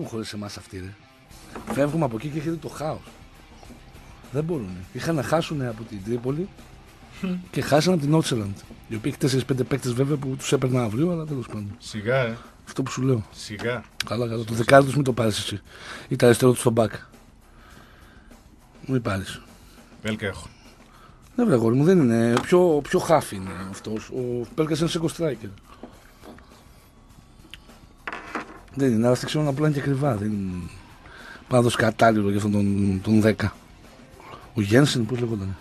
χωρίς εμάς αυτοί, ρε. Φεύγουμε από εκεί και έρχεται το χάος. Δεν μπορούν. Είχαν να χάσουν από την Τρίπολη και χάσαν από την Νότσελαντ. Η οποία έχει 4-5 παίκτες βέβαια που τους έπαιρνα αύριο, αλλά τέλος πάντων. Σιγά, Αυτό που σου λέω. Σιγά. Καλά, καλά. Το δεκάρι τους μην το πάρεις εσύ. Ή τα αριστερό του στον μπακ. Μην πάρεις. Βέλκα έχω. Ναι, βρε γόρι μου, δεν είναι. Πιο χάφι είναι αυτός. Ο Πέλκας είναι σε striker. Δεν είναι, αλλά δεν ξέρω απλά είναι και ακριβά. Δεν είναι. Πάω να δώσει κατάλληλο για αυτόν τον 10. Ο Γένσεν, πώς λέγονταν.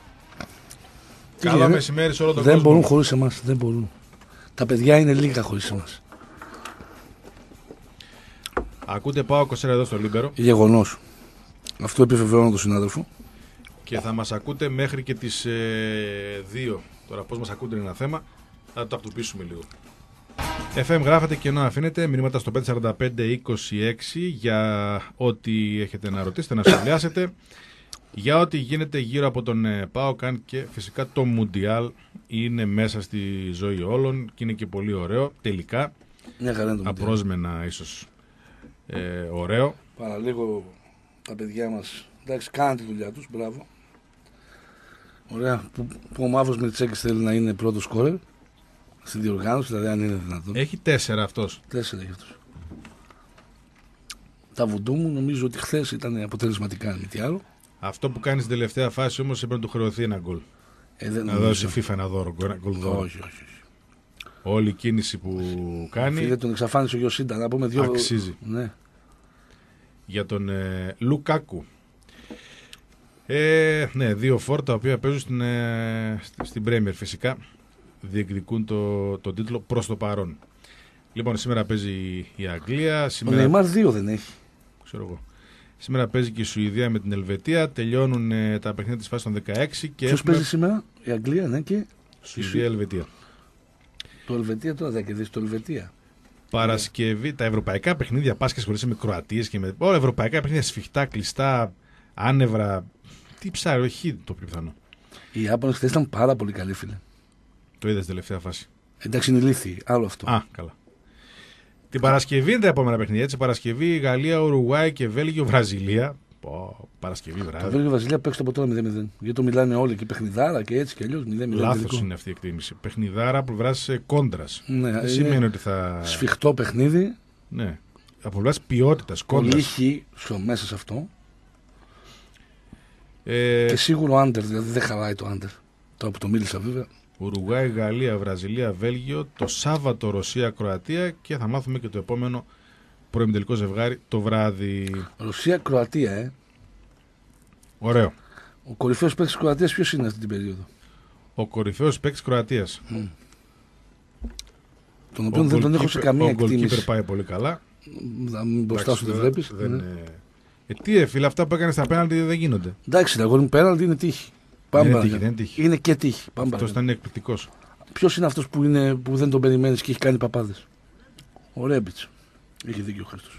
Καλό μεσημέρι σε όλο τον δεν κόσμο. Δεν μπορούν χωρίς εμάς. Δεν μπορούν. Τα παιδιά είναι λίγα χωρίς εμάς. Ακούτε πάω 24 εδώ στο Λίμπερο. Γεγονός. Αυτό επιβεβαιώνω τον συνάδελφο. Και θα μας ακούτε μέχρι και τις 2. Τώρα πώς μας ακούτε είναι ένα θέμα. Θα το ακτουπίσουμε λίγο. FM γράφετε και ενώ αφήνετε μηνύματα στο 545-26 για ό,τι έχετε να ρωτήσετε, να σχολιάσετε, για ό,τι γίνεται γύρω από τον ΠΑΟΚ, και φυσικά το Μουντιάλ είναι μέσα στη ζωή όλων και είναι και πολύ ωραίο τελικά. Μια χαρά είναι το απρόσμενα ίσως ωραίο. Παραλίγο τα παιδιά μας, εντάξει, κάναν τη δουλειά τους, μπράβο. Ωραία, που ο Μαύρος Μιτσέκης θέλει να είναι πρώτος σκόρερ στη διοργάνωση, δηλαδή αν είναι δυνατόν. Έχει 4 αυτός. 4 έχει αυτός. Τα βουντού μου νομίζω ότι χθες ήταν αποτελεσματικά, μη τι άλλο. Αυτό που κάνει στην τελευταία φάση όμως έπρεπε να του χρεωθεί ένα γκολ. Να δώσει FIFA ένα δώρο. Όχι. Όλη η κίνηση που κάνει. Φίλε, τον εξαφάνισε ο Γιωσίντα, να πούμε δύο. Αξίζει. Ναι. Για τον Λουκάκου. Ναι, 2 φόρ τα οποία παίζουν στην Πρέμιερ φυσικά. Διεκδικούν τον τίτλο προς το παρόν. Λοιπόν, σήμερα παίζει η Αγγλία. Ο Νεϊμάρ 2 δεν έχει. Ξέρω εγώ. Σήμερα παίζει και η Σουηδία με την Ελβετία. Τελειώνουν τα παιχνίδια της φάσης των 16. Ποιος παίζει σήμερα? Η Αγγλία, ναι, και Σουηδία-Ελβετία. Το Ελβετία τώρα δεν κερδίσει το Ελβετία. Παρασκευή, τα ευρωπαϊκά παιχνίδια πας και ασχολείσαι με Κροατίες και με όλα ευρωπαϊκά παιχνίδια σφιχτά, κλειστά, άνευρα. Τι ψάρι, όχι το πιο πιθανό. Οι Ιάπωνες χθες ήταν πάρα πολύ καλοί, φίλε. Το είδες τελευταία φάση. Εντάξει, είναι ηλίθιοι, άλλο αυτό. Α, καλά. Την Παρασκευή είναι τα επόμενα παιχνίδια. Έτσι, Παρασκευή, Γαλλία, Ουρουγουάη και Βέλγιο, Βραζιλία. Παρασκευή βράδυ. Το Βέλγιο Βραζιλία παίξει από τώρα 0-0. Γιατί το μιλάνε όλοι και παιχνιδάρα και έτσι και αλλιώς 0-0. Λάθος είναι αυτή η εκτίμηση. Παιχνιδάρα από πλευρά κόντρα. Ναι, δεν σημαίνει ότι θα. Σφιχτό παιχνίδι. Ναι. Από πλευρά ποιότητα κόντρα. Πολύ ήχη μέσα σε αυτό. Και σίγουρο άντερ, δηλαδή δεν χαλάει το άντερ. Τώρα που το μίλησα βέβαια. Ουρουγουάη, Γαλλία, Βραζιλία, Βέλγιο. Το Σάββατο Ρωσία, Κροατία. Και θα μάθουμε και το επόμενο προημιτελικό ζευγάρι το βράδυ. Ρωσία, Κροατία, Ωραίο. Ο κορυφαίος παίκτης της Κροατίας ποιος είναι αυτή την περίοδο? Ο κορυφαίος παίκτης Κροατίας. Τον οποίο δεν τον έχω σε καμία εκτίμηση. Ο goalkeeper πάει πολύ καλά. Μπροστά σου δεν βλέπεις. Τι φίλε, αυτά που έκανε στα πέναλτι δεν γίνονται. Εντάξει, τα γκολ πέναλτι είναι τύχη. Δεν τύχη. Είναι και τύχη. Αυτός ήταν εκπληκτικός. Ποιος είναι αυτός που δεν τον περιμένεις και έχει κάνει παπάδες? Ο Ρέμπιτς. Έχει δίκιο ο Χρήστος.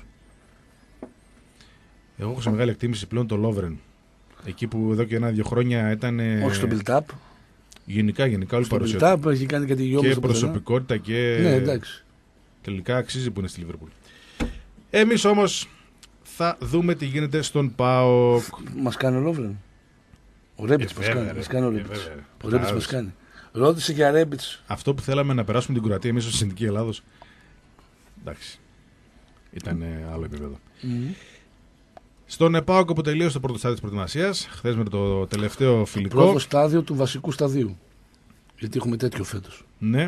Εγώ έχω σε μεγάλη εκτίμηση πλέον το Λόβρεν. Εκεί που εδώ και 1-2 χρόνια ήταν. Όχι στο build-up. Γενικά όλη στο παρουσία. build-up έχει κάνει και τη γιώμη. Και προσωπικότητα και. Ναι, εντάξει. Τελικά αξίζει που είναι στη Λίβερπουλ. Εμείς όμως θα δούμε τι γίνεται στον ΠΑΟΚ. Μας κάνει ο Λόβρεν. Ο Ρέμπιτς μας κάνει. Ο Ρέμπιτς μας κάνει. Ρώτησε για Ρέμπιτς. Αυτό που θέλαμε να περάσουμε την Κροατία εμείς ως Εθνική Ελλάδος. Εντάξει. Ήταν άλλο επίπεδο. Στον ΠΑΟΚ που τελείωσε το πρώτο στάδιο της προετοιμασίας, χθες με το τελευταίο φιλικό. Το πρώτο στάδιο του βασικού σταδίου. Γιατί έχουμε τέτοιο φέτος. Ναι.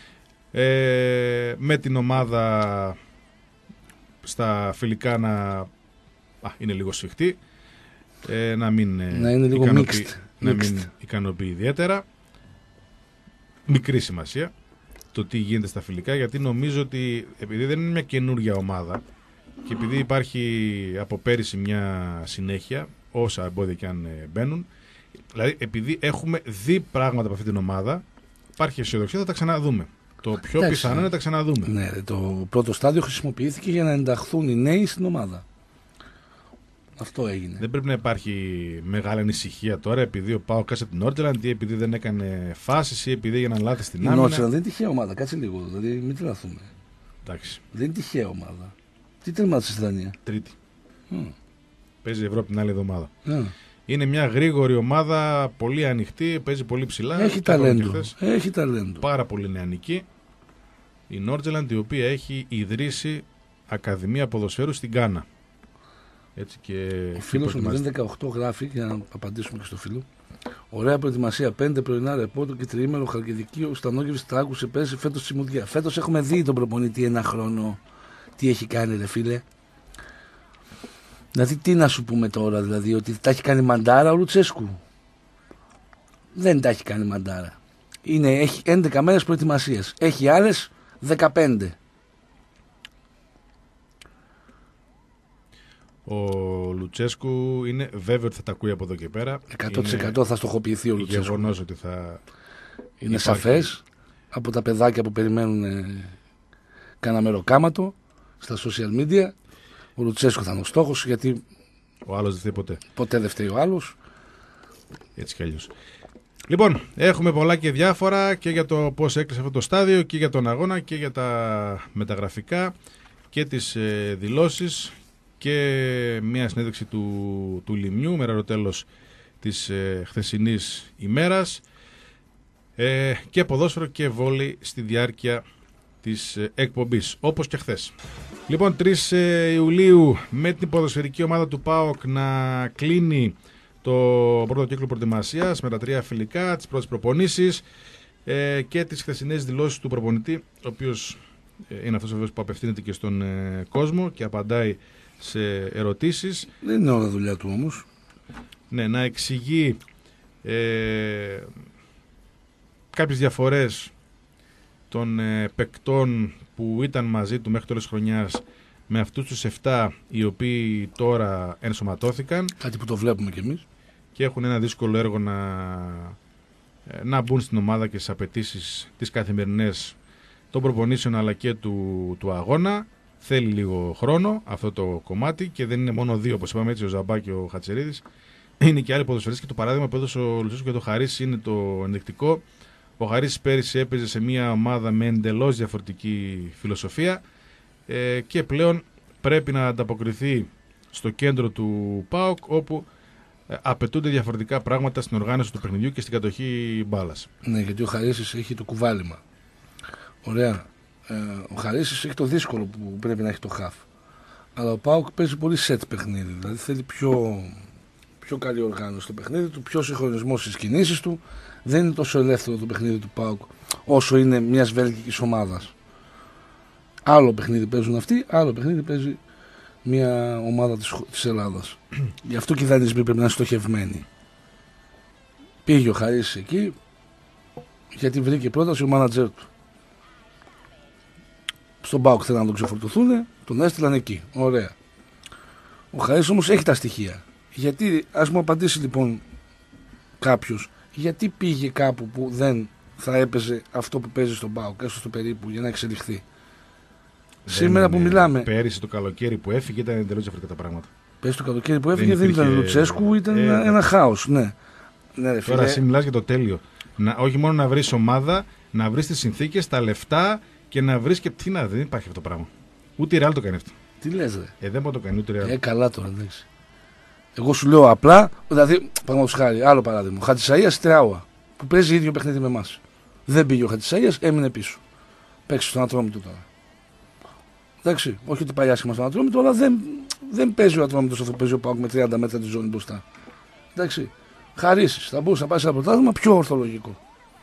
Με την ομάδα στα φιλικά να είναι λίγο σφιχτή. Να είναι λίγο mixed. Να μην ικανοποιεί ιδιαίτερα. Μικρή σημασία το τι γίνεται στα φιλικά, γιατί νομίζω ότι επειδή δεν είναι μια καινούργια ομάδα και επειδή υπάρχει από πέρυσι μια συνέχεια, όσα εμπόδια και αν μπαίνουν, δηλαδή επειδή έχουμε δει πράγματα από αυτή την ομάδα, υπάρχει αισιοδοξία, θα τα ξαναδούμε. Το πιο πιθανό είναι να τα ξαναδούμε. Ναι, το πρώτο στάδιο χρησιμοποιήθηκε για να ενταχθούν οι νέοι στην ομάδα. Αυτό έγινε. Δεν πρέπει να υπάρχει μεγάλη ανησυχία τώρα επειδή ο ΠΑΟΚ κάτσε την Νόρτζελαντ ή επειδή δεν έκανε φάσεις ή επειδή έγιναν λάθη στην άμυνα. Η Νόρτζελαντ δεν είναι τυχαία ομάδα, κάτσε λίγο. Δηλαδή μην τρελαθούμε. Εντάξει. Δεν είναι τυχαία ομάδα. Τι τερμάτισε στη Δανία? Τρίτη. Παίζει η Ευρώπη την άλλη εβδομάδα. Yeah. Είναι μια γρήγορη ομάδα, πολύ ανοιχτή, παίζει πολύ ψηλά. Έχει ταλέντο. Έχει ταλέντο. Πάρα πολύ νεανική. Η Νόρτζελαντ, η οποία έχει ιδρύσει Ακαδημία Ποδοσφαίρου στην Γκάνα. Έτσι και ο φίλος ο 018 γράφει, για να απαντήσουμε και στο φίλο. Ωραία προετοιμασία. 5 πρωινά ρεπόρτο και τριήμερο Χαλκιδικείο. Στανόγευση τράκουσε πέρσι, φέτος Τσιμουδιά. Φέτος έχουμε δει τον προπονητή ένα χρόνο. Τι έχει κάνει, ρε φίλε. Δηλαδή, τι να σου πούμε τώρα, δηλαδή, ότι τα έχει κάνει μαντάρα ο Λουτσέσκου? Δεν τα έχει κάνει μαντάρα. Έχει 11 μέρες προετοιμασίας. Έχει άλλες 15. Ο Λουτσέσκου είναι βέβαιο ότι θα τα ακούει από εδώ και πέρα. 100% θα στοχοποιηθεί ο Λουτσέσκου. Γεγονός ότι θα. Είναι σαφές από τα παιδάκια που περιμένουν κάνα μεροκάματο στα social media. Ο Λουτσέσκου θα είναι ο στόχος, γιατί ο άλλος δεν φταίει ποτέ. Ποτέ δεν φταίει ο άλλος. Έτσι κι αλλιώς. Λοιπόν, έχουμε πολλά και διάφορα και για το πώς έκλεισε αυτό το στάδιο και για τον αγώνα και για τα μεταγραφικά και τις δηλώσεις και μια συνέντευξη του Λιμιού μετά το τέλος της χθεσινής ημέρας και ποδόσφαιρο και βόλεϊ στη διάρκεια της εκπομπής, όπως και χθες. Λοιπόν, 3 Ιουλίου με την ποδοσφαιρική ομάδα του ΠΑΟΚ να κλείνει το πρώτο κύκλο προετοιμασίας με τα 3 φιλικά, τις πρώτες προπονήσεις και τις χθεσινές δηλώσεις του προπονητή, ο οποίος είναι αυτός που απευθύνεται και στον κόσμο και απαντάει σε ερωτήσεις. Δεν είναι όλα δουλειά του όμως. Ναι, να εξηγεί κάποιες διαφορές των παικτών που ήταν μαζί του μέχρι τέλος χρονιάς με αυτούς τους 7 οι οποίοι τώρα ενσωματώθηκαν. Κάτι που το βλέπουμε κι εμείς. Και έχουν ένα δύσκολο έργο να μπουν στην ομάδα και στις απαιτήσεις τις καθημερινές των προπονήσεων αλλά και του αγώνα. Θέλει λίγο χρόνο αυτό το κομμάτι και δεν είναι μόνο 2, όπως είπαμε, έτσι, ο Ζαμπά και ο Χατσερίδης. Είναι και άλλοι ποδοσφαιριστές και το παράδειγμα που έδωσε ο Λουτσέσκου και το Χαρίς είναι το ενδεικτικό. Ο Χαρίς πέρυσι έπαιζε σε μια ομάδα με εντελώς διαφορετική φιλοσοφία και πλέον πρέπει να ανταποκριθεί στο κέντρο του ΠΑΟΚ, όπου απαιτούνται διαφορετικά πράγματα στην οργάνωση του παιχνιδιού και στην κατοχή μπάλας. Ναι, γιατί ο Χαρίσης έχει το κουβάλιμα. Ωραία. Ο Χαρίσης έχει το δύσκολο που πρέπει να έχει το χαφ. Αλλά ο ΠΑΟΚ παίζει πολύ σετ παιχνίδι. Δηλαδή θέλει πιο καλή οργάνωση στο παιχνίδι του, πιο συγχρονισμό στις κινήσεις του. Δεν είναι τόσο ελεύθερο το παιχνίδι του ΠΑΟΚ όσο είναι μιας βέλγικης ομάδας. Άλλο παιχνίδι παίζουν αυτοί, άλλο παιχνίδι παίζει μια ομάδα της Ελλάδας. Γι' αυτό και οι δανεισμοί πρέπει να είναι στοχευμένοι. Πήγε ο Χαρίσης εκεί γιατί βρήκε πρόταση ο μάνατζερ του. Στον ΠΑΟΚ θέλουν να τον ξεφορτωθούν, τον έστειλαν εκεί. Ωραία. Ο Χαρίσης όμως έχει τα στοιχεία. Γιατί, ας μου απαντήσει λοιπόν κάποιος, γιατί πήγε κάπου που δεν θα έπαιζε αυτό που παίζει στον ΠΑΟΚ, έστω στο περίπου, για να εξελιχθεί. Σήμερα που μιλάμε. Πέρυσι το καλοκαίρι που έφυγε ήταν εντελώς διαφορετικά τα πράγματα. Πέρυσι το καλοκαίρι που έφυγε δεν ήταν Λουτσέσκου, ήταν ένα χάος. Ναι. Ναι, τώρα εσύ μιλάς για το τέλειο. Όχι μόνο να βρεις ομάδα, να βρεις τις συνθήκες, τα λεφτά και να βρεις και. Τι να, δεν υπάρχει αυτό το πράγμα. Ούτε η Ρεάλ το κάνει αυτό. Τι λες, ρε. Δεν μπορεί να το κάνει ούτε η Ρεάλ. Καλά τώρα, εντάξει. Εγώ σου λέω απλά, δηλαδή, παραδείγματος χάρη, άλλο παράδειγμα. Ο Χατζησαΐας Τράουα, που παίζει ίδιο παιχνίδι με εμάς. Δεν πήγε ο Χατζησαΐας, έμεινε πίσω. Παίξει στον Ατρόμητο τώρα. Εντάξει, όχι ότι πάει άσχημα στον Ατρόμητο, αλλά δεν παίζει ο Ατρόμητος αυτό που παίζει ο ΠΑΟΚ με 30 μέτρα τη ζώνη μπροστά. Εντάξει. Χαρίσεις, θα μπορούσε να πάει σε ένα πρωτάθλημα πιο ορθολογικό.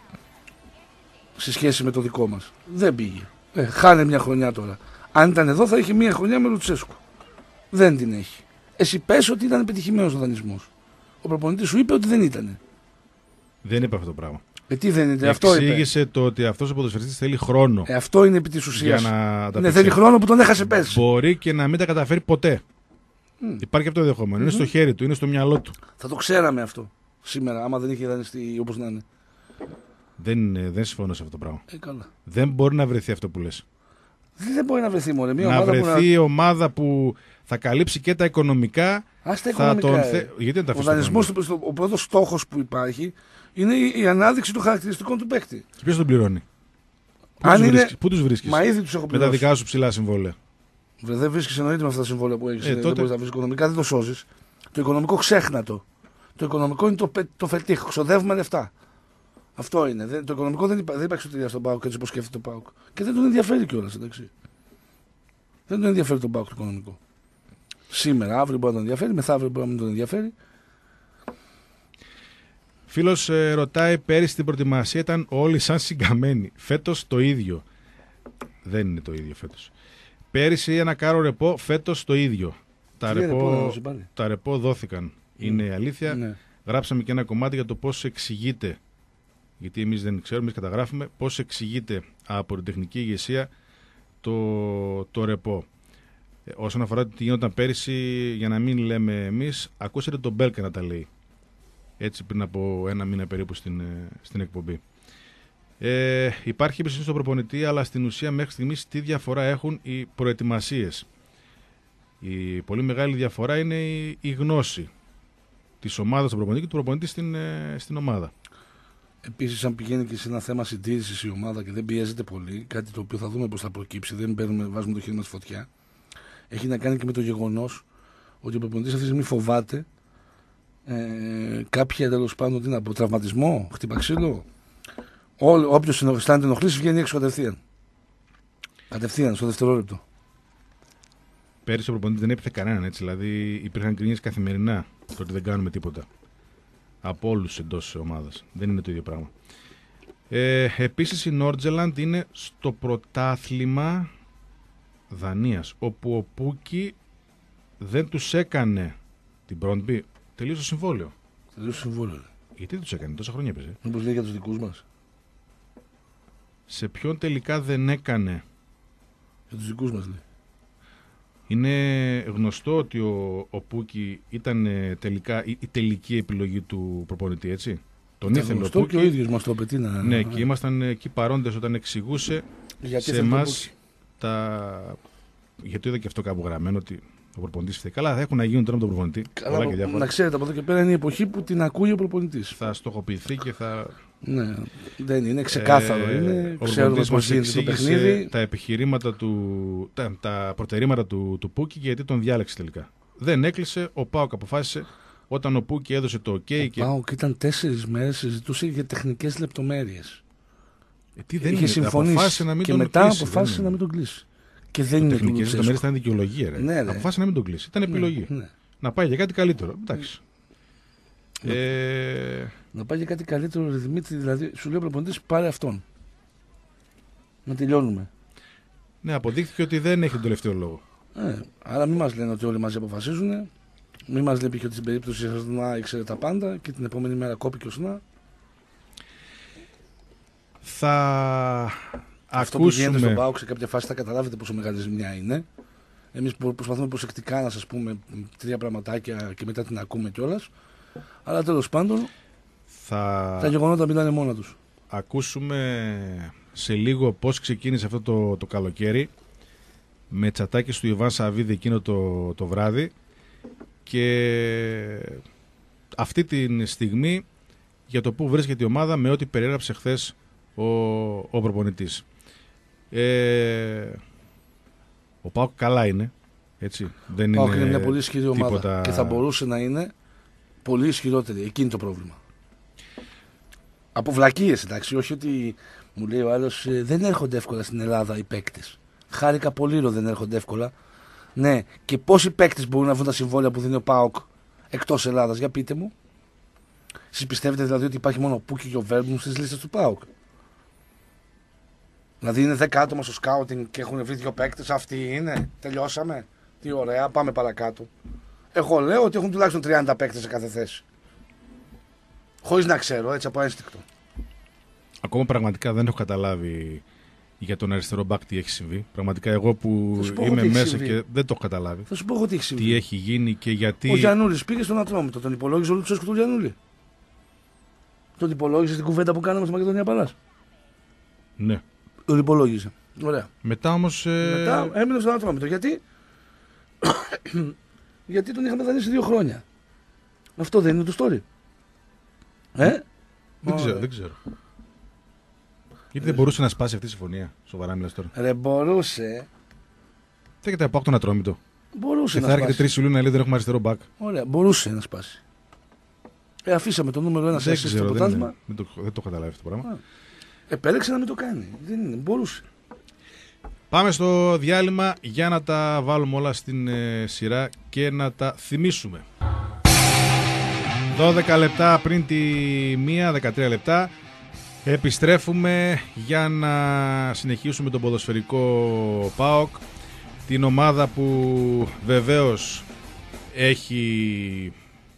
Σε σχέση με το δικό μας. Δεν πήγε. Χάνε μια χρονιά τώρα. Αν ήταν εδώ θα είχε μια χρονιά με Λουτσέσκου. Δεν την έχει. Εσύ πες ότι ήταν επιτυχημένος ο δανεισμός. Ο προπονητής σου είπε ότι δεν ήταν. Δεν είπε αυτό το πράγμα. Τι δεν είναι, αυτό είπε. Εξήγησε το ότι αυτός ο ποδοσφαιριστής θέλει χρόνο. Αυτό είναι επί της ουσίας. Για να τα θέλει χρόνο που τον έχασε πέρσι. Μπορεί και να μην τα καταφέρει ποτέ. Υπάρχει αυτό το ενδεχόμενο. Είναι στο χέρι του, είναι στο μυαλό του. Θα το ξέραμε αυτό σήμερα, άμα δεν είχε δανειστεί όπως να είναι. Δεν συμφωνώ σε αυτό το πράγμα. Καλά. Δεν μπορεί να βρεθεί αυτό που λες. Δεν μπορεί να βρεθεί μόνο. Να βρεθεί ομάδα που θα καλύψει και τα οικονομικά. Ας τα οικονομικά. Γιατί δεν τα ο δανεισμός, ο πρώτος στόχος που υπάρχει είναι η ανάδειξη των χαρακτηριστικών του παίκτη. Ποιος τον πληρώνει? Πού τους βρίσκεις? Μα ήδη τους έχω πληρώσει. Με τα δικά σου ψηλά συμβόλαια. Δεν βρίσκει εννοείται με αυτά τα συμβόλαια που έχει. Δεν μπορεί να βρει οικονομικά, δεν το σώζει. Το οικονομικό ξέχνα το. Το οικονομικό είναι το φετίχ. Ξοδεύουμε λεφτά. Αυτό είναι. Το οικονομικό δεν υπάρχει σωτηρία στον ΠΑΟΚ έτσι όπως σκέφτεται το ΠΑΟΚ. Και δεν τον ενδιαφέρει κιόλας, εντάξει. Δεν τον ενδιαφέρει τον ΠΑΟΚ το οικονομικό. Σήμερα, αύριο μπορεί να τον ενδιαφέρει, μεθαύριο μπορεί να μην τον ενδιαφέρει. Φίλος ρωτάει, πέρυσι στην προετοιμασία ήταν όλοι σαν συγκαμμένοι. Φέτος το ίδιο. Δεν είναι το ίδιο φέτος. Πέρυσι ένα κάρο ρεπό, φέτος το ίδιο. Τα ρεπό δόθηκαν. Είναι αλήθεια. Ναι. Γράψαμε και ένα κομμάτι για το πώς εξηγείται, γιατί εμείς δεν ξέρουμε, εμείς καταγράφουμε, πώς εξηγείται από την τεχνική ηγεσία το ρεπό. Όσον αφορά τι γινόταν πέρυσι, για να μην λέμε εμείς, ακούσατε τον Μπέλκα να τα λέει. Έτσι πριν από ένα μήνα περίπου στην εκπομπή. Υπάρχει εμπιστοσύνη στον προπονητή, αλλά στην ουσία μέχρι στιγμής τι διαφορά έχουν οι προετοιμασίες. Η πολύ μεγάλη διαφορά είναι η γνώση της ομάδας του προπονητή και του προπονητή στην ομάδα. Επίσης, αν πηγαίνει και σε ένα θέμα συντήρησης η ομάδα και δεν πιέζεται πολύ, κάτι το οποίο θα δούμε πώς θα προκύψει, δεν βάζουμε το χέρι μας στη φωτιά, έχει να κάνει και με το γεγονός ότι ο προπονητής αυτή τη στιγμή φοβάται κάποια τέλος πάντων, τι να πω, τραυματισμό, χτύπα ξύλο. Όποιος αισθάνεται ενοχλήσει βγαίνει έξω κατευθείαν. Κατευθείαν, στο δευτερόλεπτο. Πέρυσι ο προπονητής δεν έπιθε κανέναν, έτσι. Δηλαδή υπήρχαν κρίνιες καθημερινά το ότι δεν κάνουμε τίποτα. Από όλους εντός ομάδας. Δεν είναι το ίδιο πράγμα. Επίσης η Νόρτζελαντ είναι στο πρωτάθλημα Δανίας, όπου ο Πούκι δεν τους έκανε την Μπρόντμπι. Τελείωσε το συμβόλαιο. Γιατί δεν τους έκανε, τόσα χρόνια έπαιζε. Μήπως λέει για τους δικούς μας. Σε ποιον τελικά δεν έκανε. Για τους δικούς μας λέει. Είναι γνωστό ότι ο Πούκι ήταν τελικά η τελική επιλογή του προπονητή, έτσι. Τον ήθελε ο Πούκι. Και ο ίδιος μας το απαιτεί να... Ναι, και ήμασταν εκεί παρόντες όταν εξηγούσε σε εμάς γιατί είδα και αυτό κάπου γραμμένο ότι ο προπονητής φταίει. Καλά, θα έχουν να γίνουν τώρα με τον προπονητή. Καλά, να ξέρετε, από εδώ και πέρα είναι η εποχή που την ακούει ο προπονητής. Θα στοχοποιηθεί και θα... Ναι, δεν είναι ξεκάθαρο. Ο προπονητής μας εξήγησε τα επιχειρήματα τα προτερήματα του Πούκι και γιατί τον διάλεξε τελικά. Δεν έκλεισε, ο ΠΑΟΚ αποφάσισε όταν ο Πούκι έδωσε το OK. Ο ΠΑΟΚ ήταν 4 μέρες, συζητούσε για τεχνικές λεπτομέρειες. Είχε συμφωνήσει και μετά αποφάσισε να μην τον κλείσει. Και δεν είναι τεχνικές λεπτομέρειες, ήταν δικαιολογία. Ναι. Αποφάσισε να μην τον κλείσει. Ήταν επιλογή. Ναι. Να πάει για κάτι καλύτερο. Εντάξει. Να πάει για κάτι καλύτερο, Δημήτρη, δηλαδή σου λέει ο προπονητής πάρε αυτόν. Να τελειώνουμε. Ναι, αποδείχθηκε ότι δεν έχει τον τελευταίο λόγο. Άρα μην μας λένε ότι όλοι μαζί αποφασίζουν. Μην μας λέει και ότι στην περίπτωση να ήξερε τα πάντα και την επόμενη μέρα κόπηκε ο Σνά. Αυτό που γίνεται στον ΠΑΟΚ σε κάποια φάση θα καταλάβετε πόσο μεγάλη ζημιά είναι. Εμείς προσπαθούμε προσεκτικά να σας πούμε 3 πραγματάκια και μετά την ακούμε κιόλας. Αλλά τέλος πάντων τα γεγονότα μιλάνε μόνα τους. Ακούσουμε σε λίγο πώς ξεκίνησε αυτό το καλοκαίρι με τσατάκες του Ιβάν Σαββίδη εκείνο το βράδυ και αυτή τη στιγμή για το που βρίσκεται η ομάδα με ό,τι περιέγραψε χθες ο προπονητής. Ο ΠΑΟΚ καλά είναι, έτσι. Δεν είναι μια πολύ ισχυρή ομάδα και θα μπορούσε να είναι πολύ ισχυρότερη. Εκεί είναι το πρόβλημα. Από βλακίες, εντάξει, όχι ότι μου λέει ο άλλος δεν έρχονται εύκολα στην Ελλάδα οι παίκτες. Χάρηκα πολύ δεν έρχονται εύκολα. Ναι, και πόσοι παίκτες μπορούν να βρουν τα συμβόλαια που δίνει ο ΠΑΟΚ εκτός Ελλάδας, για πείτε μου. Εσείς πιστεύετε δηλαδή ότι υπάρχει μόνο ο Πούκι και ο Βέρμπουν στις λίστες του ΠΑΟΚ? Δηλαδή είναι 10 άτομα στο σκάουτινγκ και έχουν βρει 2 παίκτες, αυτοί είναι, τελειώσαμε. Τι ωραία, πάμε παρακάτω. Εγώ λέω ότι έχουν τουλάχιστον 30 παίκτες σε κάθε θέση. Χωρίς να ξέρω, έτσι από ένστικτο. Ακόμα πραγματικά δεν έχω καταλάβει για τον αριστερό μπακ τι έχει συμβεί. Πραγματικά εγώ που είμαι μέσα και δεν το έχω καταλάβει. Θα σου πω εγώ τι έχει συμβεί. Τι έχει γίνει και γιατί. Ο Γιαννούλης πήγε στον Ατρόμητο, τον υπολόγιζε όλο του έσχου του Γιαννούλη. Τον υπολόγιζε στην κουβέντα που κάναμε στη Μακεδονία Παλάς. Ναι. Τον υπολόγιζε. Ωραία. Μετά όμως. Μετά έμεινε στον Ατρόμητο. Γιατί? Γιατί τον είχαμε δανείσει 2 χρόνια. Αυτό δεν είναι το story. Δεν ξέρω. Γιατί δεν μπορούσε να σπάσει αυτή η συμφωνία. Σοβαρά μιλάς τώρα. Μπορούσε. Τι έχετε από τον Ατρόμητο. Μπορούσε Και να θα σπάσει. έρχεται 3 Ιουλίου να λέει δεν έχουμε αριστερό μπακ. Ωραία, μπορούσε να σπάσει. Αφήσαμε το νούμερο 1 σε Δεν assist στο ξέρω, πρωτάθλημα. δεν το καταλάβει αυτό το πράγμα. Επέλεξε να μην το κάνει. Δεν είναι, μπορούσε. Πάμε στο διάλειμμα για να τα βάλουμε όλα στην σειρά και να τα θυμίσουμε. 12 λεπτά πριν τη 1, 13 λεπτά. Επιστρέφουμε για να συνεχίσουμε τον ποδοσφαιρικό ΠΑΟΚ. Την ομάδα που βεβαίως έχει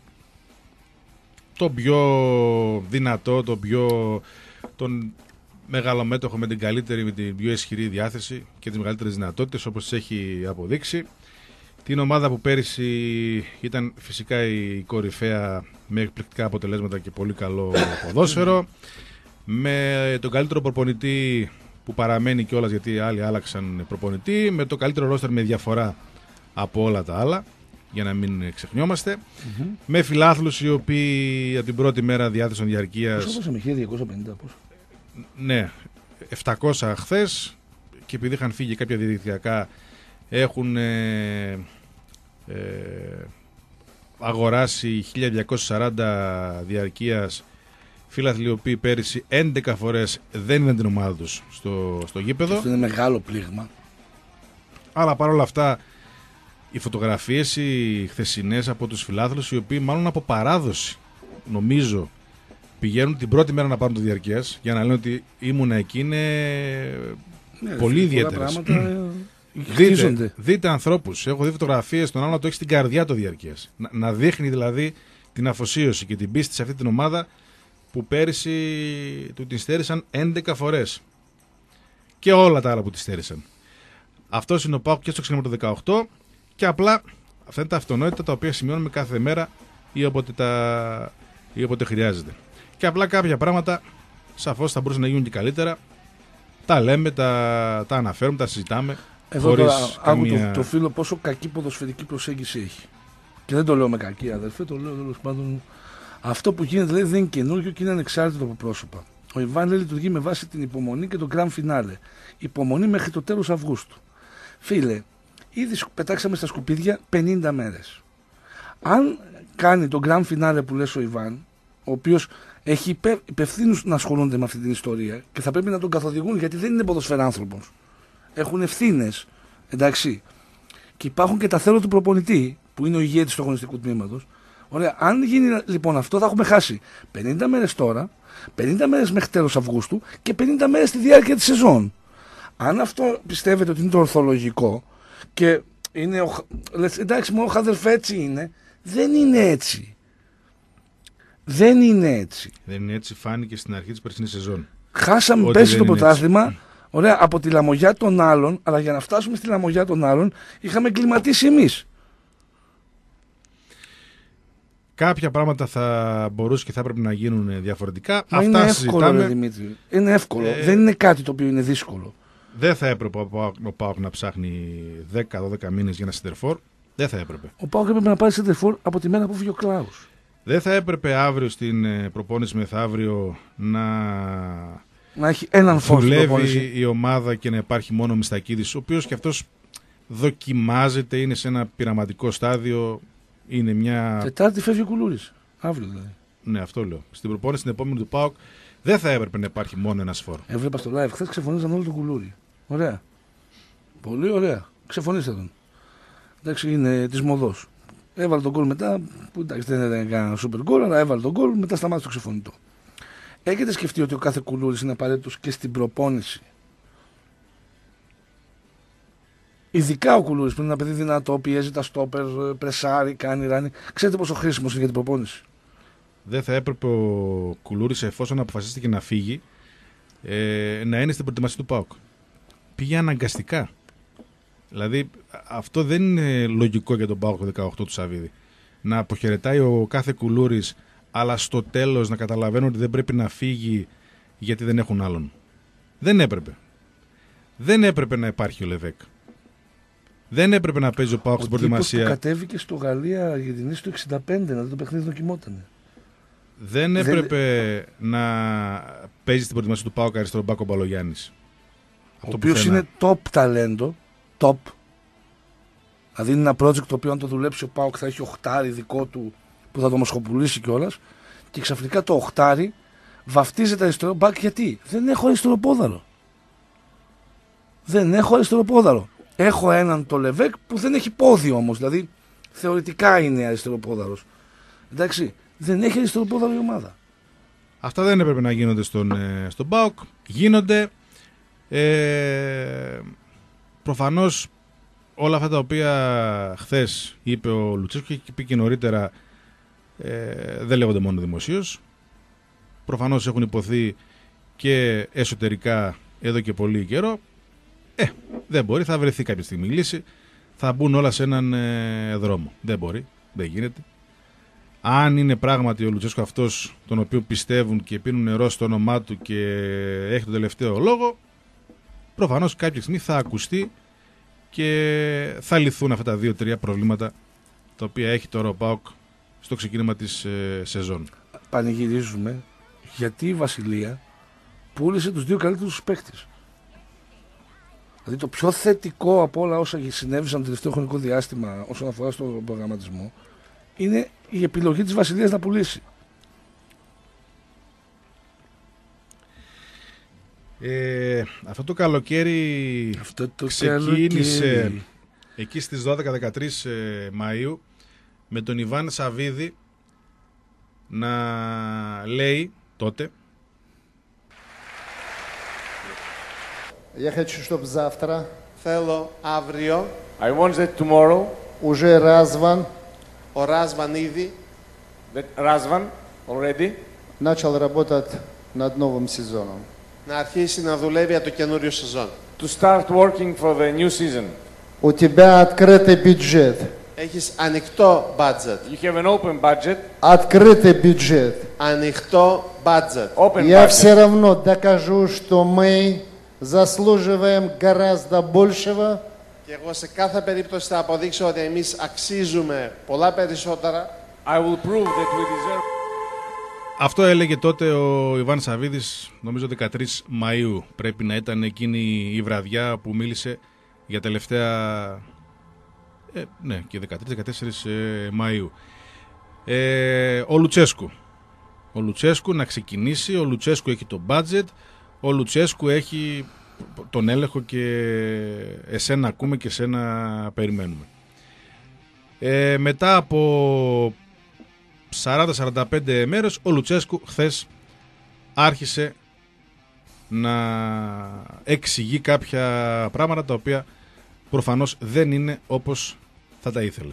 το πιο δυνατό, τον μεγαλομέτωχο με την καλύτερη, με την πιο ισχυρή διάθεση και τις μεγαλύτερες δυνατότητες όπως τις έχει αποδείξει. Την ομάδα που πέρυσι ήταν φυσικά η κορυφαία με εκπληκτικά αποτελέσματα και πολύ καλό ποδόσφαιρο. Με τον καλύτερο προπονητή που παραμένει κιόλας γιατί άλλοι άλλαξαν προπονητή. Με το καλύτερο ρόστερ με διαφορά από όλα τα άλλα, για να μην ξεχνιόμαστε. Με φιλάθλους οι οποίοι από την πρώτη μέρα διάθεσαν διαρκείας. Πόσο δώσαμε, 1250 πόσο. Ναι, 700 χθες και επειδή είχαν φύγει κάποια διαδικτυακά έχουν αγοράσει 1240 διαρκείας φίλαθλοι οι οποίοι πέρυσι 11 φορές δεν είδαν την ομάδα τους στο γήπεδο. Αυτό είναι μεγάλο πλήγμα. Αλλά παρόλα αυτά οι φωτογραφίες οι χθεσινές από τους φιλάθλους οι οποίοι μάλλον από παράδοση νομίζω πηγαίνουν την πρώτη μέρα να πάρουν το διαρκείας για να λένε ότι ήμουνα εκεί είναι πολύ ιδιαίτερες. Δείτε ανθρώπους. Έχω δει φωτογραφίες τον άλλο να το έχει στην καρδιά το διαρκείας. Να δείχνει δηλαδή την αφοσίωση και την πίστη σε αυτή την ομάδα που πέρυσι του την στέρισαν 11 φορές. Και όλα τα άλλα που τη στέρισαν. Αυτός είναι ο ΠΑΟΚ και στο ξεκίνημα το 18 και απλά αυτά είναι τα αυτονόητα τα οποία σημειώνουμε κάθε μέρα ή όποτε χρειάζεται. Και απλά κάποια πράγματα σαφώς θα μπορούσαν να γίνουν και καλύτερα. Τα λέμε, τα αναφέρουμε, τα συζητάμε. Εδώ τώρα άκου το φίλο πόσο κακή ποδοσφαιρική προσέγγιση έχει. Και δεν το λέω με κακή αδερφέ, το λέω τέλος πάντων. Αυτό που γίνεται δηλαδή δεν είναι καινούργιο και είναι ανεξάρτητο από πρόσωπα. Ο Ιβάν λέει λειτουργεί με βάση την υπομονή και το grand finale. Υπομονή μέχρι το τέλος Αυγούστου. Φίλε, ήδη πετάξαμε στα σκουπίδια 50 μέρες. Αν κάνει το grand finale που λες ο Ιβάν, ο οποίος έχει υπευθύνους να ασχολούνται με αυτή την ιστορία και θα πρέπει να τον καθοδηγούν γιατί δεν είναι ποδοσφαιράνθρωπος. Έχουν ευθύνες, εντάξει. Και υπάρχουν και τα θέλω του προπονητή, που είναι ο ηγέτης του αγωνιστικού τμήματος. Ωραία, αν γίνει λοιπόν αυτό, θα έχουμε χάσει 50 μέρες τώρα, 50 μέρες μέχρι τέλος Αυγούστου και 50 μέρες στη διάρκεια της σεζόν. Αν αυτό πιστεύετε ότι είναι το ορθολογικό και είναι. Εντάξει, μόνο αδερφέ έτσι είναι. Δεν είναι έτσι. Δεν είναι έτσι. Δεν είναι έτσι, φάνηκε στην αρχή της περσινής σεζόν. Χάσαμε πέρσι το πρωτάθλημα. Ωραία, από τη λαμογιά των άλλων, αλλά για να φτάσουμε στη λαμογιά των άλλων, είχαμε εγκληματίσει εμείς. Κάποια πράγματα θα μπορούσε και θα έπρεπε να γίνουν διαφορετικά. Μα αυτά είναι εύκολο, συζητάμε. Δημήτρη. Είναι εύκολο. Δεν είναι κάτι το οποίο είναι δύσκολο. Δεν θα έπρεπε ο ΠΑΟΚ να ψάχνει 10-12 μήνες για ένα σεντερφόρ. Δεν θα έπρεπε. Ο ΠΑΟΚ έπρεπε να πάρει σεντερφόρ από τη μέρα που βγήκε ο Κλάους. Δεν θα έπρεπε αύριο στην προπόνηση μεθαύριο να έχει έναν φως στην προπόνηση. Δουλεύει η ομάδα και να υπάρχει μόνο ο Μιστακίδης, ο οποίος και αυτός δοκιμάζεται, είναι σε ένα πειραματικό στάδιο. Είναι μια. Τετάρτη φεύγει ο Κουλούρης. Αύριο δηλαδή. Ναι, αυτό λέω. Στην προπόνηση την επόμενη του ΠΑΟΚ δεν θα έπρεπε να υπάρχει μόνο ένας φόρ. Έβλεπα στο live χθες ξεφωνίζαν όλο τον Κουλούρη. Ωραία. Πολύ ωραία. Ξεφωνήστε τον. Εντάξει, είναι της μοδός. Έβαλε τον γκολ μετά, που εντάξει δεν ήταν κανένα σούπερ γκολ, αλλά έβαλε τον γκολ, μετά σταμάτησε το ξεφωνητό. Έχετε σκεφτεί ότι ο κάθε Κουλούρης είναι απαραίτητος και στην προπόνηση? Ειδικά ο Κουλούρης που είναι ένα παιδί δυνατό, πιέζει τα στόπερ, πρεσάρει, κάνει ράνι. Ξέρετε πόσο χρήσιμος είναι για την προπόνηση. Δεν θα έπρεπε ο Κουλούρης, εφόσον αποφασίστηκε να φύγει, να είναι στην προετοιμασία του ΠΑΟΚ. Πήγε αναγκαστικά. Δηλαδή αυτό δεν είναι λογικό για τον ΠΑΟΚ το 18 του Σαββίδη. Να αποχαιρετάει ο κάθε Κουλούρης, αλλά στο τέλος να καταλαβαίνουν ότι δεν πρέπει να φύγει γιατί δεν έχουν άλλον. Δεν έπρεπε. Δεν έπρεπε να υπάρχει ο Λεβέκ. Δεν έπρεπε να παίζει ο ΠΑΟΚ στην προετοιμασία. Ο κατέβηκε στο Γαλλία Αργεντινής το 65, να δει το παιχνίδι δοκιμότανε. Δεν έπρεπε να παίζει στην προετοιμασία του ΠΑΟΚ αριστερό μπάκο Μπαλογιάννης. Ο οποίος είναι top ταλέντο, top, Δηλαδή είναι ένα project το οποίο αν το δουλέψει ο ΠΑΟΚ θα έχει οχτάρι δικό του που θα το μοσχοπουλήσει κιόλας και ξαφνικά το οχτάρι βαφτίζεται αριστερό μπακ γιατί δεν έχω αριστεροπόδαρο. Δεν έχω αριστεροπόδαρο. Έχω έναν το Λεβέκ που δεν έχει πόδι όμως, δηλαδή θεωρητικά είναι αριστεροπόδαρος. Εντάξει, δεν έχει αριστεροπόδαρο η ομάδα. Αυτά δεν έπρεπε να γίνονται στον ΠΑΟΚ. Γίνονται. Προφανώς όλα αυτά τα οποία χθες είπε ο Λουτσέσκου και είπε και νωρίτερα δεν λέγονται μόνο δημοσίως. Προφανώς έχουν υποθεί και εσωτερικά εδώ και πολύ καιρό. Δεν μπορεί, θα βρεθεί κάποια στιγμή λύση. Θα μπουν όλα σε έναν δρόμο. Δεν μπορεί, δεν γίνεται. Αν είναι πράγματι ο Λουτσέσκου αυτός τον οποίο πιστεύουν και πίνουν νερό στο όνομά του και έχει τον τελευταίο λόγο, προφανώς κάποια στιγμή θα ακουστεί και θα λυθούν αυτά τα 2-3 προβλήματα τα οποία έχει τώρα ο ΠΑΟΚ στο ξεκίνημα της σεζόν. Πανηγυρίζουμε γιατί η Βασιλεία πούλησε τους 2 καλύτερους παίκτες. Δηλαδή το πιο θετικό από όλα όσα συνέβησαν το τελευταίο χρονικό διάστημα όσον αφορά στον προγραμματισμό είναι η επιλογή της Βασιλείας να πουλήσει. Αυτό το καλοκαίρι ξεκίνησε εκεί στις 12-13 Μαΐου με τον Ιβάν Σαββίδη να λέει τότε Я хочу, чтобы завтра Θέλω αύριο I want that tomorrow уже Разван ο Ράσβαν ήδη that Razvan already начал работать над новым сезоном. να αρχίσει να δουλεύει για το καινούριο σεζόν. to start working for the new season. У тебя открытый бюджет. Έχεις ανοιχτό budget. You have an open budget. Открытый бюджет. Ανοιχτό budget. Open Я budget. все равно докажу, что мы заслуживаем гораздо большего. Και εγώ σε κάθε περίπτωση θα αποδείξω ότι εμείς αξίζουμε πολλά περισσότερα. I will prove that we deserve. Αυτό έλεγε τότε ο Ιβάν Σαββίδης, νομίζω 13 Μαΐου πρέπει να ήταν εκείνη η βραδιά που μίλησε για τελευταία, ναι, και 13-14 Μαΐου. Ο Λουτσέσκου να ξεκινήσει, ο Λουτσέσκου έχει το budget, ο Λουτσέσκου έχει τον έλεγχο και εσένα ακούμε και εσένα περιμένουμε. Μετά από 40-45 μέρες ο Λουτσέσκου χθες άρχισε να εξηγεί κάποια πράγματα τα οποία προφανώς δεν είναι όπως θα τα ήθελε.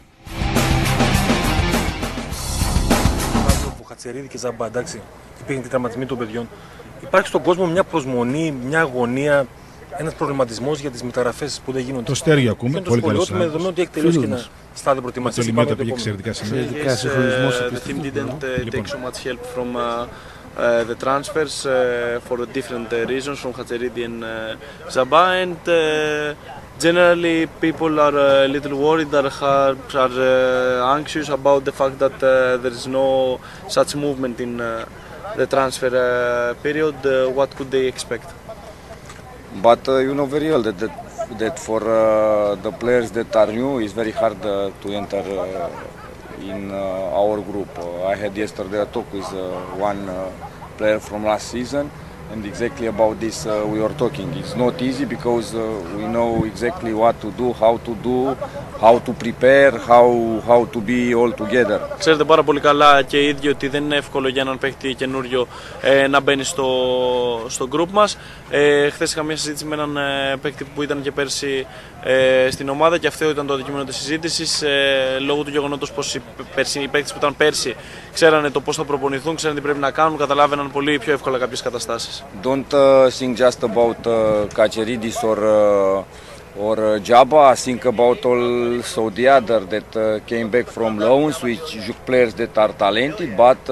Από Χατσερίδη και Ζαμπά, εντάξει, υπήρχαν οι τραυματισμοί των παιδιών. Υπάρχει στον κόσμο μια προσμονή, μια αγωνία, ένας προβληματισμός για τις μεταγραφές που δεν γίνονται. Το Στέργιο ακούμε, πολύ καλώς. Με δεδομένο ότι έχει τελειώσει και ένα στάδιο προετοιμασίας. Το Λιμιώτα πήγε εξαιρετικά σήμερα. The team didn't take so much help from the transfers for different reasons from Hatcheridi and Zaba, and generally people are a little worried, are anxious about the fact that there is no such movement in the transfer period. What could they expect? But you know very well that for the players that are new, it's very hard to enter in our group. I had yesterday a talk with one player from last season, and exactly about this we were talking. It's not easy because we know exactly what to do, how to prepare, how to be all together. Ξέρετε πάρα πολύ καλά και οι ίδιοι ότι δεν είναι εύκολο για έναν παίκτη καινούριο να μπαίνει στο group μας. Χθες είχα μια συζήτηση με έναν παίκτη που ήταν και πέρσι στην ομάδα και αυτό ήταν το αντικείμενο της συζήτησης. Λόγω του γεγονότος πως οι παίκτες που ήταν πέρσι ξέρανε το πώς θα προπονηθούν, ξέρανε τι πρέπει να κάνουν, καταλάβαιναν πολύ πιο εύκολα κάποιες καταστάσεις. Don't think just about Kacheridis or Jabba. Think about also the other that came back from loans, which players that are talented, but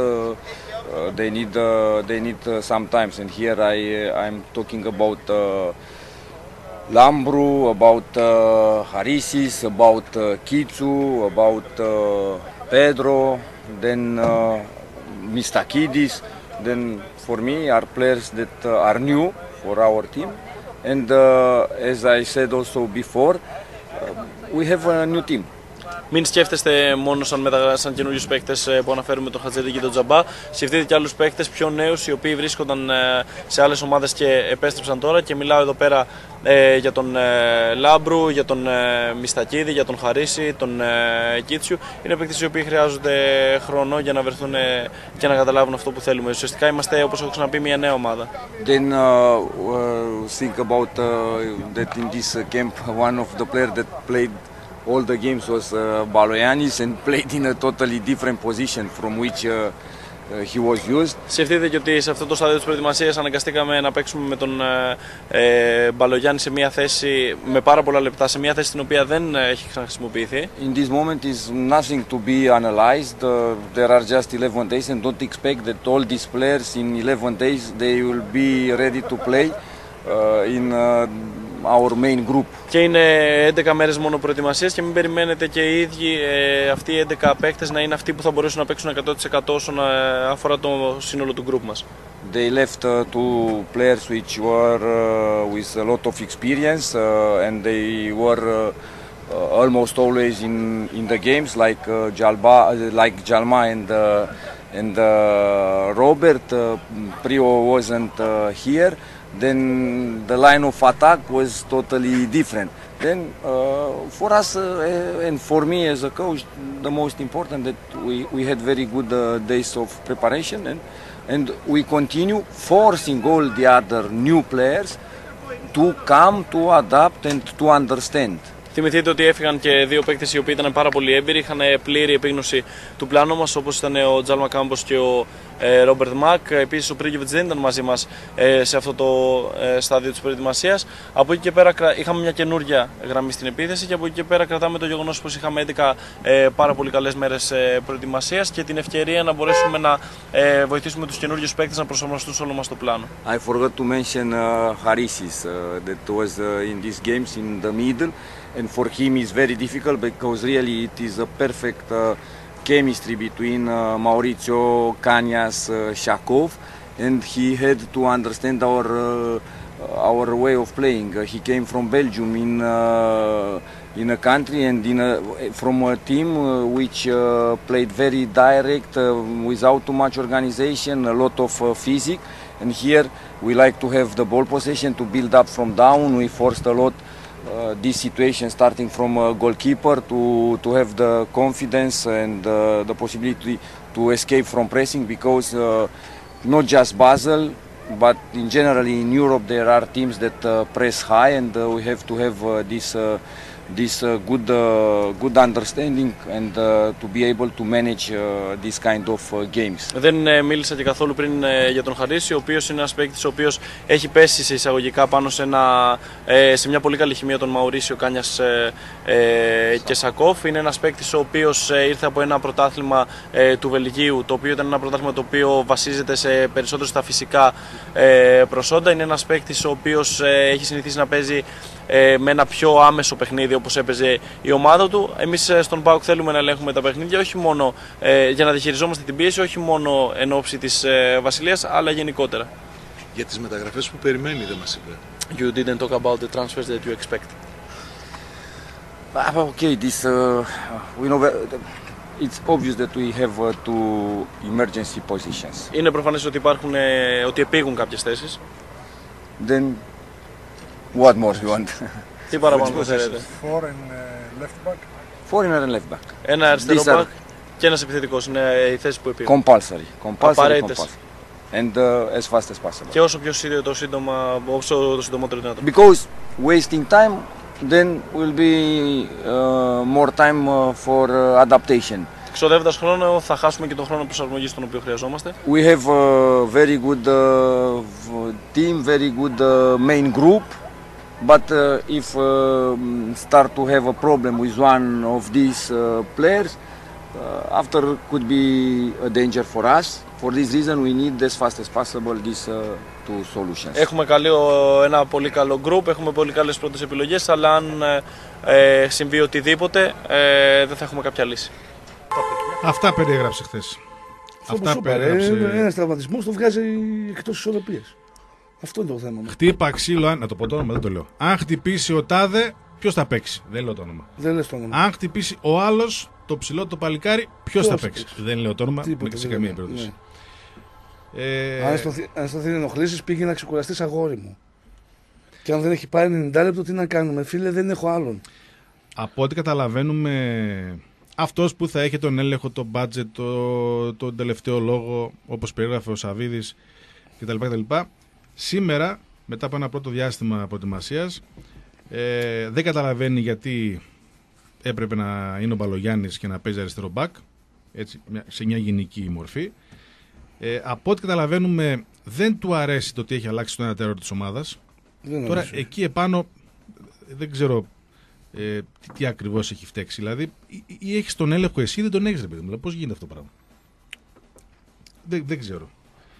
they need sometimes. And here I'm talking about Lambru, about Harisis, about Kitsu, about Pedro, then Mistakidis. Then for me are players that are new for our team, and as I said also before, we have a new team. Μην σκέφτεστε μόνο σαν καινούριους παίκτες που αναφέρουμε τον Χατζηδί και τον Τζαμπά. Σκεφτείτε και άλλους παίκτες πιο νέους οι οποίοι βρίσκονταν σε άλλες ομάδες και επέστρεψαν τώρα. Και μιλάω εδώ πέρα για τον Λάμπρου, για τον Μιστακίδη, για τον Χαρίση, τον Κίτσιου. Είναι παίκτες οι οποίοι χρειάζονται χρόνο για να βρεθούν και να καταλάβουν αυτό που θέλουμε. Ουσιαστικά είμαστε, όπως έχω ξαναπεί, μια νέα ομάδα. Then think about that in this camp one of the players that played all the games was Baloyanis and played in a totally different position from which he was used. Σκεφτείτε και ότι σε αυτό το στάδιο της προετοιμασίας αναγκαστήκαμε να παίξουμε με τον Μπαλογιάννη σε μια θέση με πάρα πολλά λεπτά, σε μια θέση την οποία δεν έχει ξαναχρησιμοποιηθεί. In this moment is nothing to be analyzed. There are just 11 days and don't expect that all these players in 11 days they will be ready to play in our main group. Και είναι 11 μέρες μόνο προετοιμασίας και μην περιμένετε και οι ίδιοι αυτοί οι 11 παίκτες να είναι αυτοί που θα μπορέσουν να παίξουν 100% όσον αφορά το σύνολο του group μας. They left two players which were with a lot of experience and they were almost always in the games like Jalma and Robert. Prio wasn't here. Then the line of attack was totally different. Then for us and for me as a coach, the most important that we had very good days of preparation and we continue forcing all the other new players to come, to adapt and to understand. Θυμηθείτε ότι έφυγαν και δύο παίκτες οι οποίοι ήταν πάρα πολύ έμπειροι, είχαν πλήρη επίγνωση του πλάνου μας, όπως ήταν ο Τζάλμα Κάμπος και ο Ρόμπερτ Μακ. Επίσης ο Πρίγκεβιτς δεν ήταν μαζί μας σε αυτό το στάδιο της προετοιμασίας. Από εκεί και πέρα είχαμε μια καινούργια γραμμή στην επίθεση και από εκεί και πέρα κρατάμε το γεγονός πως είχαμε 11 πάρα πολύ καλές μέρες προετοιμασίας και την ευκαιρία να μπορέσουμε να βοηθήσουμε τους καινούργιους παίκτες να προσαρμοστούν σε όλο μας το πλάνο. I forgot to mention Harisis that was in these games in the middle. And for him it's very difficult because really it is a perfect chemistry between Maurizio, Kanyas, Shakov, and he had to understand our way of playing. He came from Belgium in a country and from a team which played very direct, without too much organization, a lot of physics. And here we like to have the ball possession to build up from down. We forced a lot this situation starting from a goalkeeper to have the confidence and the possibility to escape from pressing because not just Basel but in general in Europe there are teams that press high and we have to have this good understanding and to be able to manage this kind of games. Δεν μίλησα και καθόλου πριν για τον Χαρίση, ο οποίος είναι ένας παίκτης ο οποίος έχει πέσει σε εισαγωγικά πάνω σε μια πολύ καλή χημεία των Μαουρίσιο, Κάνιας και Σακόφ. Είναι ένας παίκτης ο οποίος ήρθε από ένα πρωτάθλημα του Βελγίου, το οποίο ήταν ένα πρωτάθλημα το οποίο βασίζεται περισσότερο στα φυσικά προσόντα. Είναι ένας παίκτης ο οποίος έχει συνηθίσει να παίζει με ένα πιο άμεσο παιχνίδι όπως έπαιζε η ομάδα του. Εμείς στον ΠΑΟΚ θέλουμε να ελέγχουμε τα παιχνίδια όχι μόνο για να διαχειριζόμαστε την πίεση, όχι μόνο εν ώψη της Βασιλείας, αλλά γενικότερα. Για τις μεταγραφές που περιμένει δεν μας είπε. You didn't talk about the transfers that you expect. Okay, we know it's obvious that we have two emergency positions. Είναι προφανές ότι ότι επήγουν κάποιες θέσεις. Then what more you want? Τι παραπάνω θέλετε? Foreigner and left back. Ένα αριστερό back και ένας επιθετικός είναι οι θέσεις που επήγουν. Compulsory. Απαραίτητες. And as fast as possible. Και όσο το συντομότερο δυνατό. Because wasting time, then will be more time for adaptation. Ξοδεύοντας χρόνο θα χάσουμε και τον χρόνο προσαρμογής τον οποίο χρειαζόμαστε. We have a very good team, very good main group. But if start to have a problem with one of these players, after could be a danger for us. For this reason, we need as fast as possible these two solutions. Έχουμε ένα πολύ καλό group, έχουμε πολύ καλές πρώτες επιλογές, αλλά αν συμβεί οτιδήποτε, δεν θα έχουμε κάποια λύση. Αυτά περιέγραψε χθες. Αυτά περιέγραψε. Ένας τραυματισμός το βγάζει εκτός ισορροπίας. Αυτό είναι το θέμα. Χτύπα ξύλο, να το πω το όνομα, δεν το λέω. Αν χτυπήσει ο τάδε, ποιος θα παίξει. Δεν λέω το όνομα. Δεν λες το όνομα. Αν χτυπήσει ο άλλος το ψηλό το παλικάρι, ποιος θα παίξει. Δεν λέω το όνομα Τίποτε, σε καμία περίπτωση. Ναι. Αν αισθανθεί ενοχλήσεις, πήγε να ξεκουραστείς, αγόρι μου. Και αν δεν έχει πάρει 90 λεπτό, τι να κάνουμε, φίλε, δεν έχω άλλον. Από ό,τι καταλαβαίνουμε, αυτός που θα έχει τον έλεγχο, το budget, τον τελευταίο λόγο, όπως περίγραφε ο Σαββίδης κτλ. Σήμερα, μετά από ένα πρώτο διάστημα προετοιμασίας, δεν καταλαβαίνει γιατί έπρεπε να είναι ο Μπαλογιάννης και να παίζει αριστερό μπακ, έτσι, σε μια γενική μορφή. Από ό,τι καταλαβαίνουμε, δεν του αρέσει το ότι έχει αλλάξει το ένα τέρο της ομάδας. Τώρα αρέσει. Εκεί επάνω δεν ξέρω τι ακριβώς έχει φταίξει. Δηλαδή, ή έχεις τον έλεγχο εσύ, δεν τον έχεις, ρε παιδί μου. Πώς γίνεται αυτό το πράγμα. Δεν ξέρω.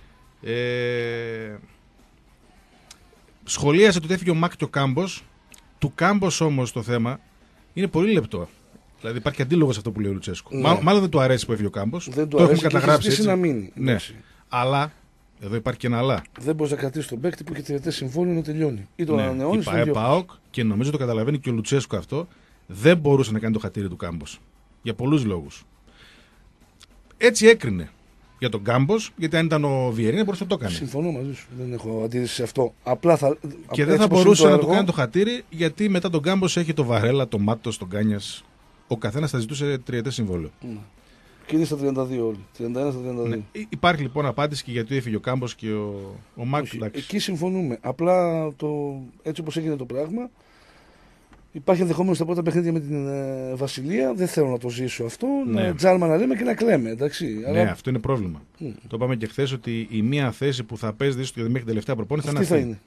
Σχολίασε το ότι έφυγε ο Μακ και ο Κάμπος. Του Κάμπος όμως το θέμα είναι πολύ λεπτό. Δηλαδή υπάρχει αντίλογο σε αυτό που λέει ο Λουτσέσκου. Ναι. Μάλλον δεν του αρέσει που έφυγε ο Κάμπος. Δεν του αρέσει, έχουμε καταγράψει. Έτσι. Να μείνει. Ναι. Αλλά, εδώ υπάρχει και ένα αλλά. Δεν μπορεί να κρατήσει τον παίκτη που έχει τριετές συμφώνιο να τελειώνει. Ή τον ανανεώνει. Η ΠΑΟΚ, και νομίζω το καταλαβαίνει και ο Λουτσέσκου αυτό, δεν μπορούσε να κάνει το χατήρι του Κάμπος. Για πολλούς λόγους. Έτσι έκρινε για τον Κάμπος, γιατί αν ήταν ο Βιερίνια μπορούσε να το κάνει. Συμφωνώ μαζί σου. Δεν έχω αντίρρηση σε αυτό. Και δεν θα μπορούσε να το κάνει το χατήρι, γιατί μετά τον Κάμπος έχει το Βαρέλα, το Μάτος, τον Κάνιας. Ο καθένας θα ζητούσε τριετές συμβόλαιο. Ναι. Και είναι στα 32 όλοι. 31 στα 32. Ναι. Υπάρχει λοιπόν απάντηση και γιατί έφυγε ο Κάμπος και ο Μάκ. Εκεί συμφωνούμε. Απλά έτσι όπως έγινε το πράγμα, υπάρχει ενδεχόμενο στα πρώτα παιχνίδια με την Βασιλεία. Δεν θέλω να το ζήσω αυτό. Ναι. Να τζάλμα να λέμε και να κλαίμε. Εντάξει. Ναι, αλλά... αυτό είναι πρόβλημα. Το είπαμε και χθες ότι η μία θέση που θα παίζει μέχρι την τελευταία προπόνηση θα είναι.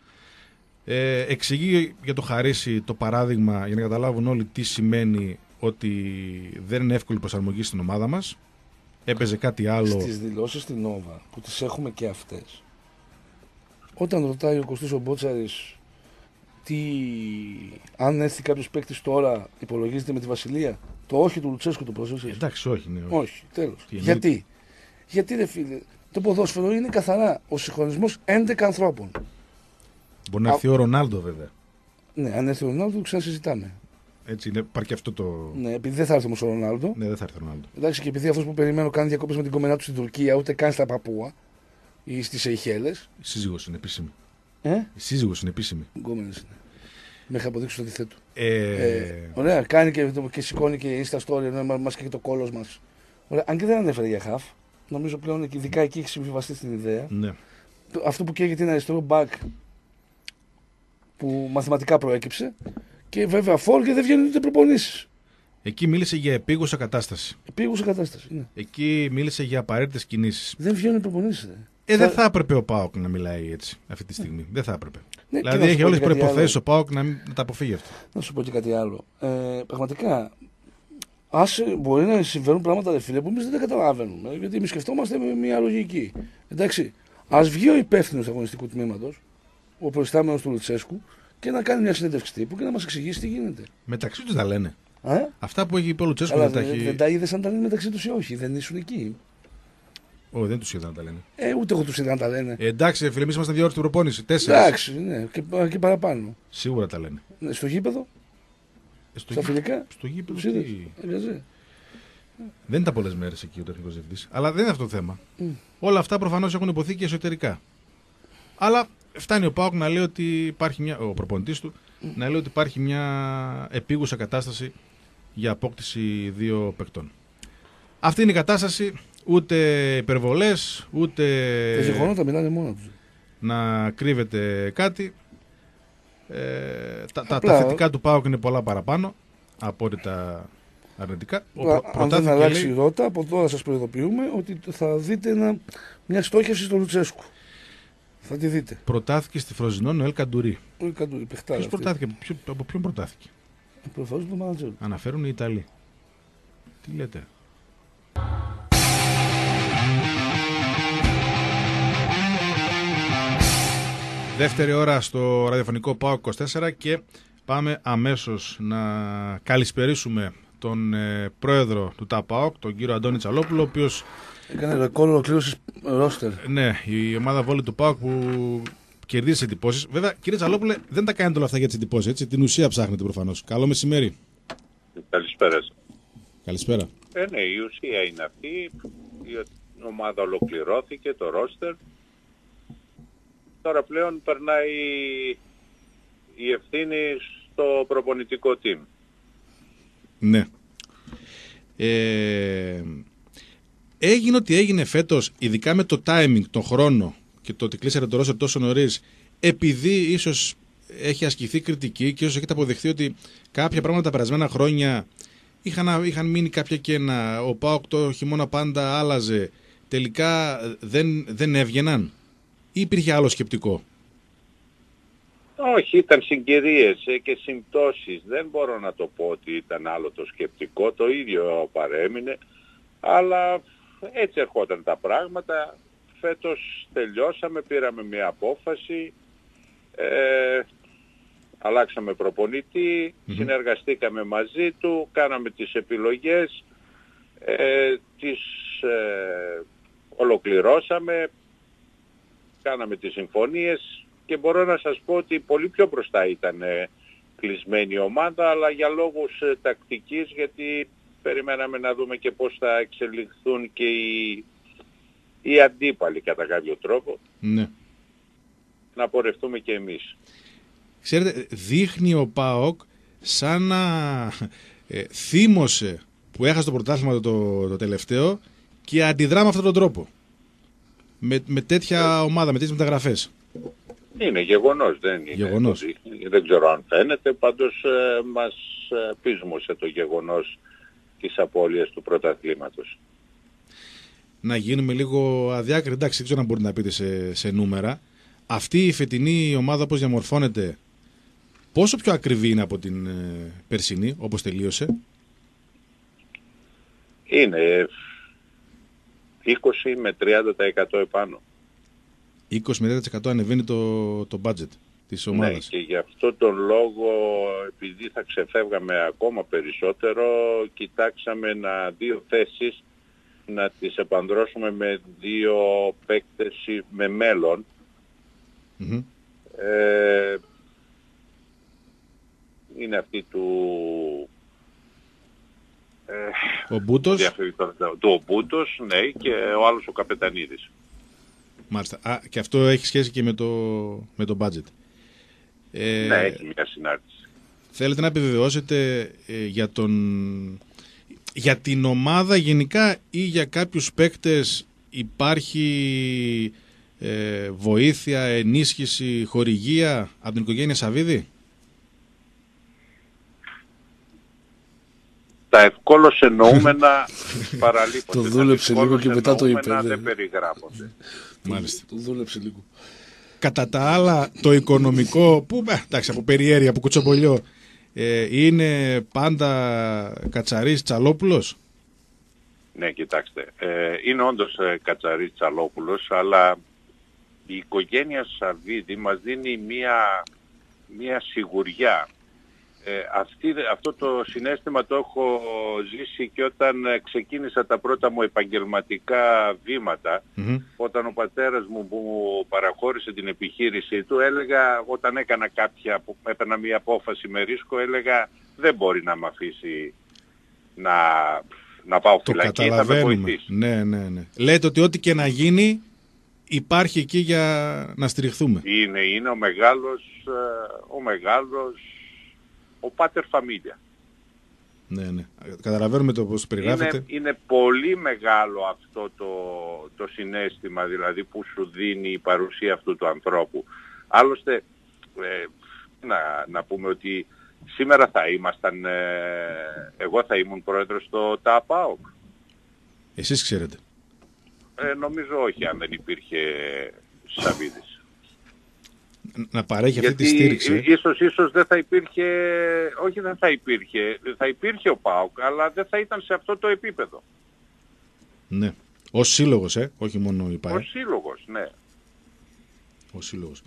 Εξηγεί για το Χαρίσι το παράδειγμα για να καταλάβουν όλοι τι σημαίνει ότι δεν είναι εύκολη προσαρμογή στην ομάδα μας. Έπαιζε κάτι άλλο. Στις δηλώσεις στην Νόβα που τις έχουμε και αυτές, όταν ρωτάει ο Κωστής ο Μπότσαρης αν έρθει κάποιος παίκτης τώρα υπολογίζεται με τη Βασιλεία, το όχι του Λουτσέσκου το προσέξεις. Εντάξει, όχι, ναι, όχι. Τέλος. Γιατί ρε φίλε, το ποδόσφαιρο είναι καθαρά ο συγχρονισμός 11 ανθρώπων. Μπορεί να έρθει ο Ρονάλντο βέβαια. Ναι, αν έρθει ο Ρονάλντο το ξανασυζητάμε. Έτσι είναι, υπάρχει αυτό το. Ναι, επειδή δεν θα έρθει όμως ο Ρονάλντο. Ναι, δεν θα έρθει ο Ρονάλντο. Εντάξει, και επειδή αυτός που περιμένω κάνει διακόπες με την κομμενά του στην Τουρκία, ούτε καν στα Παπούα ή στις Σεϊχέλες. Η σύζυγος είναι επίσημη. Η σύζυγος είναι επίσημη. Γκόμενες είναι. Μέχρι αποδείξει το αντιθέτου. Ωραία, κάνει και σηκώνει και Insta story ενώ μας και το κόλος μας. Ωραία, αν και δεν ανέφερε για χαφ, νομίζω πλέον ειδικά εκεί έχει συμβιβαστεί στην ιδέα. Ναι. Αυτό που καίγεται είναι αριστερό back που μαθηματικά προέκυψε και βέβαια φόρ και δεν βγαίνουν ούτε προπονήσεις. Εκεί μίλησε για επίγουσα κατάσταση. Επίγουσα κατάσταση, ναι. Εκεί μίλησε για απαραίτητες κινήσεις. Δεν βγαίνουν προπονήσεις. Δεν θα έπρεπε ο ΠΑΟΚ να μιλάει έτσι αυτή τη στιγμή. Δεν θα έπρεπε. Ναι, δηλαδή έχει όλες τις προϋποθέσεις ο ΠΑΟΚ να τα αποφύγει αυτό. Να σου πω και κάτι άλλο. Πραγματικά, μπορεί να συμβαίνουν πράγματα, δε φίλε, που εμείς δεν τα καταλαβαίνουμε. Γιατί εμείς σκεφτόμαστε με μια λογική. Εντάξει, ας βγει ο υπεύθυνος του αγωνιστικού τμήματος, ο προϊστάμενος του Λουτσέσκου, και να κάνει μια συνέντευξη τύπου και να μας εξηγήσει τι γίνεται. Μεταξύ τους τα λένε. Αυτά που έχει πει ο Λουτσέσκου δεν τα είδες αν τα λένε μεταξύ τους ή όχι, δεν ήσουν εκεί. Όχι, δεν τους είδα να τα λένε. Ούτε εγώ τους είδα να τα λένε. Εντάξει, φίλε, εμείς είμαστε 2 ώρες στην προπόνηση. 4. Εντάξει, ναι, και παραπάνω. Σίγουρα τα λένε. Στο γήπεδο. Στα φιλικά. Στο γήπεδο. Δεν ήταν πολλές μέρες εκεί ο τεχνικός διευθυντής. Αλλά δεν είναι αυτό το θέμα. Όλα αυτά προφανώς έχουν υποθεί και εσωτερικά. Αλλά φτάνει ο ΠΑΟΚ να λέει ότι υπάρχει ο προπονητής του να λέει ότι υπάρχει μια επίγουσα κατάσταση για απόκτηση 2 παικτών. Αυτή είναι η κατάσταση. Ούτε υπερβολές, ούτε. Τα γεγονότα μιλάνε μόνο τους. Να κρύβεται κάτι. Τα θετικά του ΠΑΟΚ είναι πολλά παραπάνω από ό,τι τα αρνητικά. Αν δεν αλλάξει η ρότα, από τώρα σας προειδοποιούμε ότι θα δείτε μια στόχευση στο Λουτσέσκου. Θα τη δείτε. Προτάθηκε στη Φροζινόν ο Ελ Καντουρί. Ποιος προτάθηκε, από ποιον προτάθηκε? Προφανώς τον μάνατζερ. Αναφέρουν οι Ιταλοί. Τι λέτε? Δεύτερη ώρα στο ραδιοφωνικό ΠΑΟΚ 24 και πάμε αμέσως να καλησπερίσουμε τον πρόεδρο του ΤΑΠΑΟΚ, τον κύριο Αντώνη Τσαλόπουλο, ο οποίος έκανε ρεκόρ ολοκλήρωσης ρόστερ. Ναι, η ομάδα βόλεϊ του ΠΑΟΚ που κερδίζει εντυπώσεις. Βέβαια, κύριε Τσαλόπουλε, δεν τα κάνετε όλα αυτά για τις εντυπώσεις, έτσι. Την ουσία ψάχνετε προφανώς. Καλό μεσημέρι. Καλησπέρα. Καλησπέρα. Ναι, η ουσία είναι αυτή. Η ομάδα ολοκληρώθηκε, το ρόστερ. Τώρα πλέον περνάει η ευθύνη στο προπονητικό team. Ναι. Έγινε ό,τι έγινε φέτος, ειδικά με το timing, τον χρόνο και το ότι κλείσατε το ρόστερ τόσο νωρίς, επειδή ίσως έχει ασκηθεί κριτική και ίσως έχετε αποδεχθεί ότι κάποια πράγματα τα περασμένα χρόνια είχαν μείνει κάποια κενά, ο ΠΑΟΚ το χειμώνα πάντα άλλαζε, τελικά δεν έβγαιναν ή υπήρχε άλλο σκεπτικό? Όχι, ήταν συγκυρίες και συμπτώσεις. Δεν μπορώ να το πω ότι ήταν άλλο το σκεπτικό, το ίδιο παρέμεινε, αλλά έτσι ερχόταν τα πράγματα. Φέτος τελειώσαμε, πήραμε μια απόφαση, αλλάξαμε προπονητή, συνεργαστήκαμε μαζί του, κάναμε τις επιλογές, τις ολοκληρώσαμε, κάναμε τις συμφωνίες και μπορώ να σας πω ότι πολύ πιο μπροστά ήταν κλεισμένη η ομάδα, αλλά για λόγους τακτικής, γιατί περιμέναμε να δούμε και πώς θα εξελιχθούν και οι αντίπαλοι κατά κάποιο τρόπο. Ναι. Να πορευτούμε και εμείς. Ξέρετε, δείχνει ο ΠΑΟΚ σαν να θύμωσε που έχασε το πρωτάθλημα το τελευταίο και αντιδρά με αυτόν τον τρόπο. Με τέτοια ομάδα, με τέτοιες μεταγραφές. Είναι γεγονός, δεν είναι. Γεγονός. Δεν ξέρω αν φαίνεται, πάντως μας πείσμωσε το γεγονός της απώλειας του πρωταθλήματος. Να γίνουμε λίγο αδιάκριτοι, εντάξει, δεν ξέρω αν μπορείτε να πείτε σε νούμερα. Αυτή η φετινή ομάδα όπως διαμορφώνεται, πόσο πιο ακριβή είναι από την περσινή, όπως τελείωσε? Είναι 20 με 30% επάνω. 20 με 30% ανεβαίνει το budget της ομάδας. Ναι, και γι' αυτό τον λόγο, επειδή θα ξεφεύγαμε ακόμα περισσότερο, κοιτάξαμε δύο θέσεις να τις επανδρώσουμε με 2 παίκτες με μέλλον. Είναι αυτή του... ο Μπούτος. Ο Μπούτος, ναι, και ο άλλος ο Καπετανίδης. Μάλιστα. Και αυτό έχει σχέση και με το budget. Ναι, έχει μια συνάρτηση. Θέλετε να επιβεβαιώσετε για την ομάδα γενικά ή για κάποιους παίκτες υπάρχει βοήθεια, ενίσχυση, χορηγία από την οικογένεια Σαββίδη? Τα ευκόλως εννοούμενα παραλείπονται. Το δούλεψε λίγο και μετά το είπε. Δεν περιγράφονται. Μάλιστα. Το δούλεψε λίγο. Κατά τα άλλα, το οικονομικό, που εντάξει, από περιέργεια, από κουτσομπολιό, είναι πάντα Κατσαρής Τσαλόπουλος? Ναι, κοιτάξτε, είναι όντως Κατσαρής Τσαλόπουλος, αλλά η οικογένεια Σαββίδη μας δίνει μια σιγουριά. Αυτό το συναίσθημα το έχω ζήσει και όταν ξεκίνησα τα πρώτα μου επαγγελματικά βήματα, όταν ο πατέρας μου που μου παραχώρησε την επιχείρηση του, έλεγα, όταν έπαιρνα μια απόφαση με ρίσκο, έλεγα δεν μπορεί να με αφήσει να πάω φυλακή, θα με βοηθήσει. Ναι. Λέτε ότι ό,τι και να γίνει υπάρχει εκεί για να στηριχθούμε. Είναι ο μεγάλος ο πάτερ φαμίλια. Ναι. Καταλαβαίνουμε το πώς περιγράφετε. Είναι πολύ μεγάλο αυτό το συναίσθημα, δηλαδή, που σου δίνει η παρουσία αυτού του ανθρώπου. Άλλωστε, να πούμε ότι σήμερα θα ήμασταν, εγώ θα ήμουν πρόεδρος στο ΤΑΠΑΟΚ. Εσείς ξέρετε. Νομίζω όχι, αν δεν υπήρχε Σαββίδης. Να παρέχει αυτή τη στήριξη. Ίσως δεν θα υπήρχε, όχι δεν θα υπήρχε, θα υπήρχε ο ΠΑΟΚ, αλλά δεν θα ήταν σε αυτό το επίπεδο. Ναι, ως σύλλογος, όχι μόνο η ΠΑΕ. Ως σύλλογος, ναι. Ως σύλλογος.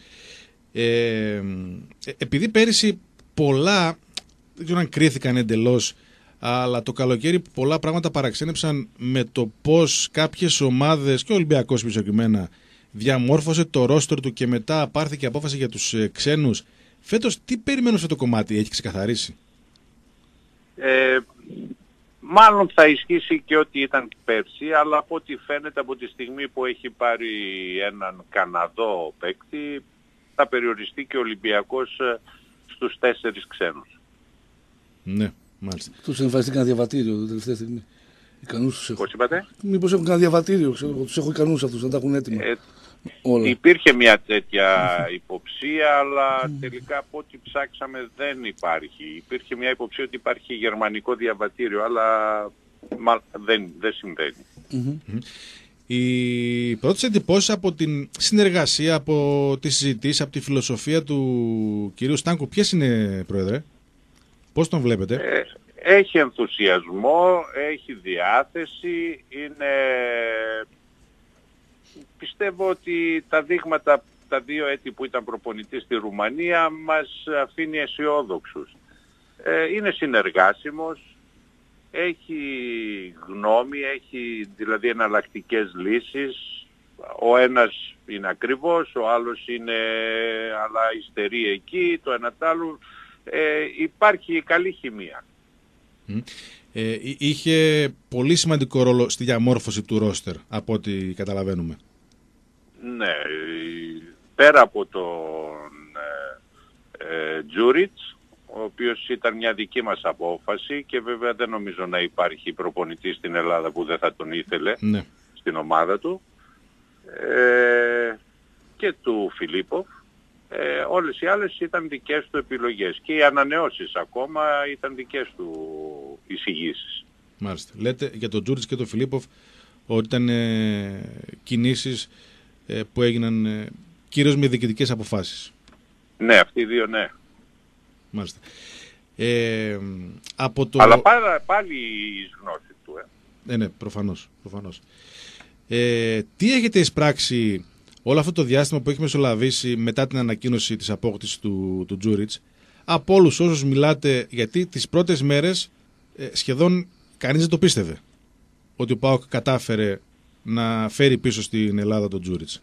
Επειδή πέρυσι πολλά, δεν ξέρω αν κρίθηκαν εντελώς, αλλά το καλοκαίρι πολλά πράγματα παραξένεψαν με το πώς κάποιες ομάδες, και ο Ολυμπιακός πισωκειμένα, διαμόρφωσε το ρόστορ του και μετά πάρθηκε απόφαση για τους ξένους. Φέτος τι περιμένω σε αυτό το κομμάτι, έχει ξεκαθαρίσει? Μάλλον θα ισχύσει και ό,τι ήταν πέρσι, αλλά από ό,τι φαίνεται από τη στιγμή που έχει πάρει έναν Καναδό παίκτη, θα περιοριστεί και ο Ολυμπιακός στους 4 ξένους. Ναι, μάλιστα. Τους εμφανιστεί κανένα διαβατήριο την τελευταία στιγμή. Ικανούς τους έχω. Πώς είπατε? Μήπως έχουν κανένα διαβατήριο, ξέρω, τους έχω ικανούς αυτούς, να τα έχουν έτοιμα. Υπήρχε μια τέτοια υποψία, αλλά τελικά από ό,τι ψάξαμε δεν υπάρχει. Υπήρχε μια υποψία ότι υπάρχει γερμανικό διαβατήριο, αλλά δεν συμβαίνει. Οι πρώτες εντυπώσεις από την συνεργασία, από τις συζητήσεις, από τη φιλοσοφία του κυρίου Στάνκου, ποιες είναι, Πρόεδρε? Πώς τον βλέπετε? Έχει ενθουσιασμό, έχει διάθεση, πιστεύω ότι τα δείγματα τα 2 έτη που ήταν προπονητής στη Ρουμανία μας αφήνει αισιόδοξους. Είναι συνεργάσιμος, έχει γνώμη, έχει δηλαδή εναλλακτικές λύσεις. Ο ένας είναι ακριβώς, ο άλλος είναι αλλά υστερεί εκεί, το ένα τ' άλλο. Υπάρχει καλή χημεία. Είχε πολύ σημαντικό ρόλο στη διαμόρφωση του ρόστερ, από ό,τι καταλαβαίνουμε. Ναι, πέρα από τον Τζούριτς, ο οποίος ήταν μια δική μας απόφαση και βέβαια δεν νομίζω να υπάρχει προπονητής στην Ελλάδα που δεν θα τον ήθελε στην ομάδα του, και του Φιλίπποφ, όλες οι άλλες ήταν δικές του επιλογές και οι ανανεώσεις ακόμα ήταν δικές του εισηγήσεις. Μάλιστα. Λέτε για τον Τζούριτς και τον Φιλίπποφ ότι ήταν κινήσεις που έγιναν κυρίως με διοικητικές αποφάσεις. Ναι, αυτοί οι δύο, ναι. Μάλιστα. Από το... Αλλά πάλι η γνώση του. Ναι, προφανώς. Τι έχετε εισπράξει όλο αυτό το διάστημα που έχει μεσολαβήσει μετά την ανακοίνωση της απόκτησης του Τζούριτς, από όλους όσους μιλάτε, γιατί τις πρώτες μέρες σχεδόν κανείς δεν το πίστευε ότι ο ΠΑΟΚ κατάφερε να φέρει πίσω στην Ελλάδα τον Τζούριτς?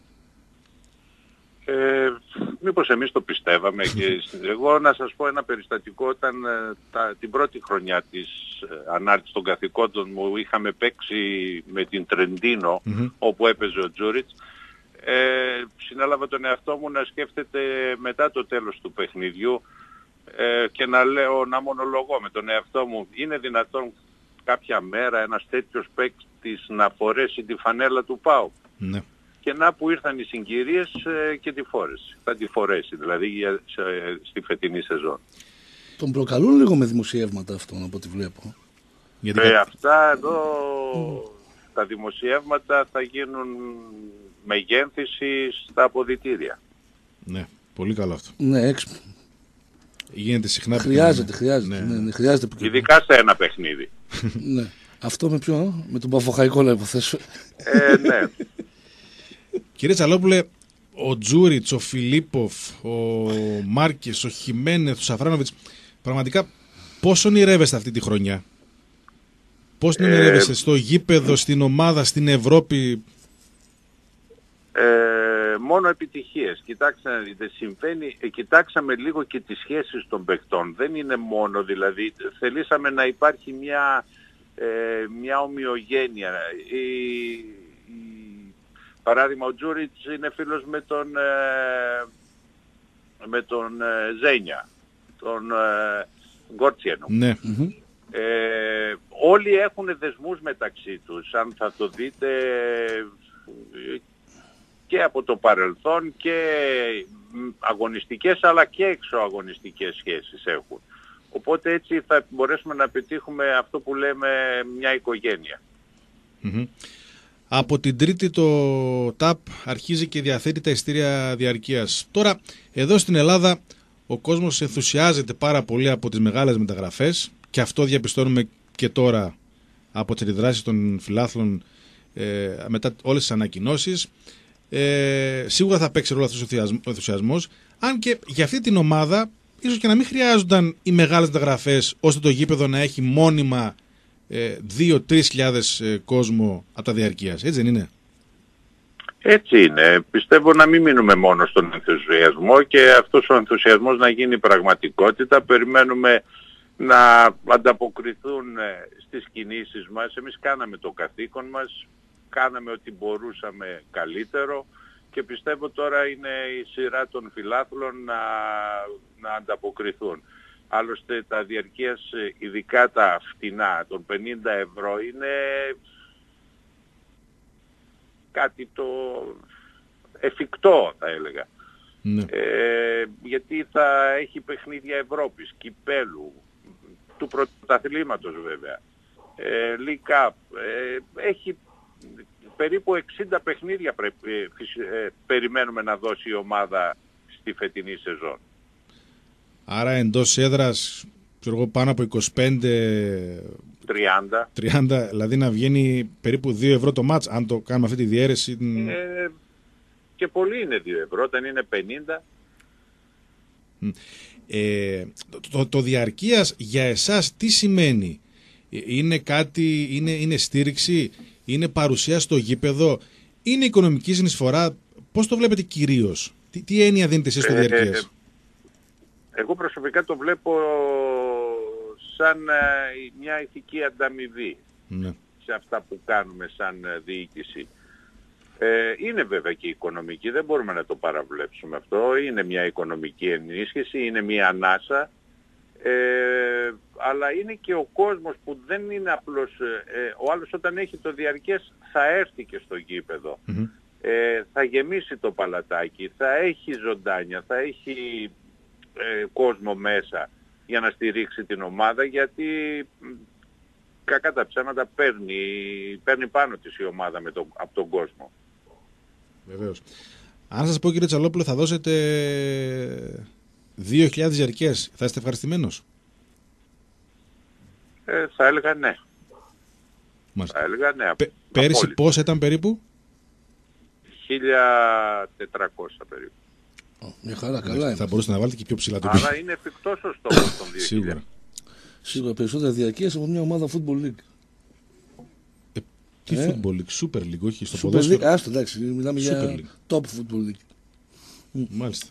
Μήπως εμείς το πιστεύαμε και εγώ να σας πω ένα περιστατικό. Όταν την πρώτη χρονιά της ανάρτησης των καθηκόντων μου είχαμε παίξει με την Τρεντίνο, όπου έπαιζε ο Τζούριτς, συνέλαβα τον εαυτό μου να σκέφτεται μετά το τέλος του παιχνιδιού και να μονολογώ με τον εαυτό μου, είναι δυνατόν κάποια μέρα ένας τέτοιος παίκτης να φορέσει τη φανέλα του ΠΑΟΚ? Ναι. Και να που ήρθαν οι συγκυρίες και τη φόρεση. Θα τη φορέσει δηλαδή στη φετινή σεζόν. Τον προκαλούν λίγο με δημοσιεύματα αυτόν από ό,τι βλέπω. Αυτά εδώ τα δημοσιεύματα θα γίνουν με γένθηση στα αποδυτήρια. Ναι, πολύ καλό αυτό. Ναι, έξυπνο. Γίνεται συχνά. Χρειάζεται. Ναι, χρειάζεται. Ειδικά σε ένα παιχνίδι. Ναι. Αυτό με ποιο? Με τον Παφοχαϊκό να υποθέσω. Ναι. Κύριε Τσαλόπουλε, ο Τζούριτς, ο Φιλίπποφ, ο Μάρκες, ο Χιμένεθ, ο Σαφράνοβιτς, πραγματικά πώς ονειρεύεστε αυτή τη χρονιά? Πώς ονειρεύεστε στο γήπεδο, στην ομάδα, στην Ευρώπη? Μόνο επιτυχίες. Κοιτάξτε, δεν συμβαίνει. Κοιτάξαμε λίγο και τις σχέσεις των παικτών. Δεν είναι μόνο, δηλαδή θελήσαμε να υπάρχει μια ομοιογένεια. Παράδειγμα, ο Τζούριτς είναι φίλος με τον Ζένια, τον Γκόρτσιενο. Ναι. Όλοι έχουν δεσμούς μεταξύ τους, αν θα το δείτε, και από το παρελθόν, και αγωνιστικές αλλά και εξωαγωνιστικές σχέσεις έχουν. Οπότε έτσι θα μπορέσουμε να πετύχουμε αυτό που λέμε μια οικογένεια. Από την Τρίτη το ΤΑΠ αρχίζει και διαθέτει τα εισιτήρια διαρκείας. Τώρα, εδώ στην Ελλάδα ο κόσμος ενθουσιάζεται πάρα πολύ από τις μεγάλες μεταγραφές και αυτό διαπιστώνουμε και τώρα από τις αντιδράσεις των φιλάθλων μετά όλες τις ανακοινώσεις. Σίγουρα θα παίξει ρόλο αυτός ο ενθουσιασμός, αν και για αυτή την ομάδα ίσως και να μην χρειάζονταν οι μεγάλες μεταγραφές ώστε το γήπεδο να έχει μόνιμα 2-3 χιλιάδες κόσμο από τα διαρκείας, έτσι δεν είναι? Έτσι είναι. Πιστεύω να μην μείνουμε μόνο στον ενθουσιασμό και αυτός ο ενθουσιασμός να γίνει πραγματικότητα. Περιμένουμε να ανταποκριθούν στις κινήσεις μας. Εμείς κάναμε το καθήκον μας, κάναμε ό,τι μπορούσαμε καλύτερο και πιστεύω τώρα είναι η σειρά των φιλάθλων να ανταποκριθούν. Άλλωστε τα διαρκείας, ειδικά τα φτηνά των 50 ευρώ, είναι κάτι το εφικτό θα έλεγα. Ναι. Γιατί θα έχει παιχνίδια Ευρώπης, κυπέλου, του πρωταθλήματος βέβαια, League Cup, έχει περίπου 60 παιχνίδια περιμένουμε να δώσει η ομάδα στη φετινή σεζόν. Άρα εντός έδρας, ξέρω εγώ, πάνω από 25-30, δηλαδή να βγαίνει περίπου 2 ευρώ το μάτς, αν το κάνουμε αυτή τη διαίρεση. Και πολύ είναι 2 ευρώ, όταν είναι 50. Το διαρκείας για εσάς τι σημαίνει? Είναι κάτι, είναι στήριξη, είναι παρουσία στο γήπεδο, είναι οικονομική συνεισφορά? Πώς το βλέπετε κυρίως? Τι έννοια δίνετε εσείς στο διαρκείας? Εγώ προσωπικά το βλέπω σαν μια ηθική ανταμοιβή σε αυτά που κάνουμε σαν διοίκηση. Είναι βέβαια και οικονομική, δεν μπορούμε να το παραβλέψουμε αυτό. Είναι μια οικονομική ενίσχυση, είναι μια ανάσα, αλλά είναι και ο κόσμος που δεν είναι απλώς... ο άλλος όταν έχει το διαρκές θα έρθει και στο γήπεδο. Θα γεμίσει το παλατάκι, θα έχει ζωντάνια, θα έχει κόσμο μέσα για να στηρίξει την ομάδα, γιατί κακά τα ψέματα παίρνει πάνω της η ομάδα από τον κόσμο. Βεβαίως. Αν σας πω, κύριε Τσαλόπουλο, θα δώσετε 2.000 διαρκές, θα είστε ευχαριστημένος? Θα έλεγα ναι. Θα έλεγα ναι. Πέρυσι πόσα ήταν περίπου? 1.400 περίπου. Μια χαρά, καλά. Θα μπορούσατε να βάλετε και πιο ψηλά το άρα είναι εφικτός ο στόχος των 2.000. Σίγουρα. Σίγουρα περισσότερα διαρκείας από μια ομάδα Football League. Τι Football League, Super League, όχι στο Super ποδόσφαιρο. League, άστο, εντάξει, μιλάμε για League. top Football League. Μάλιστα.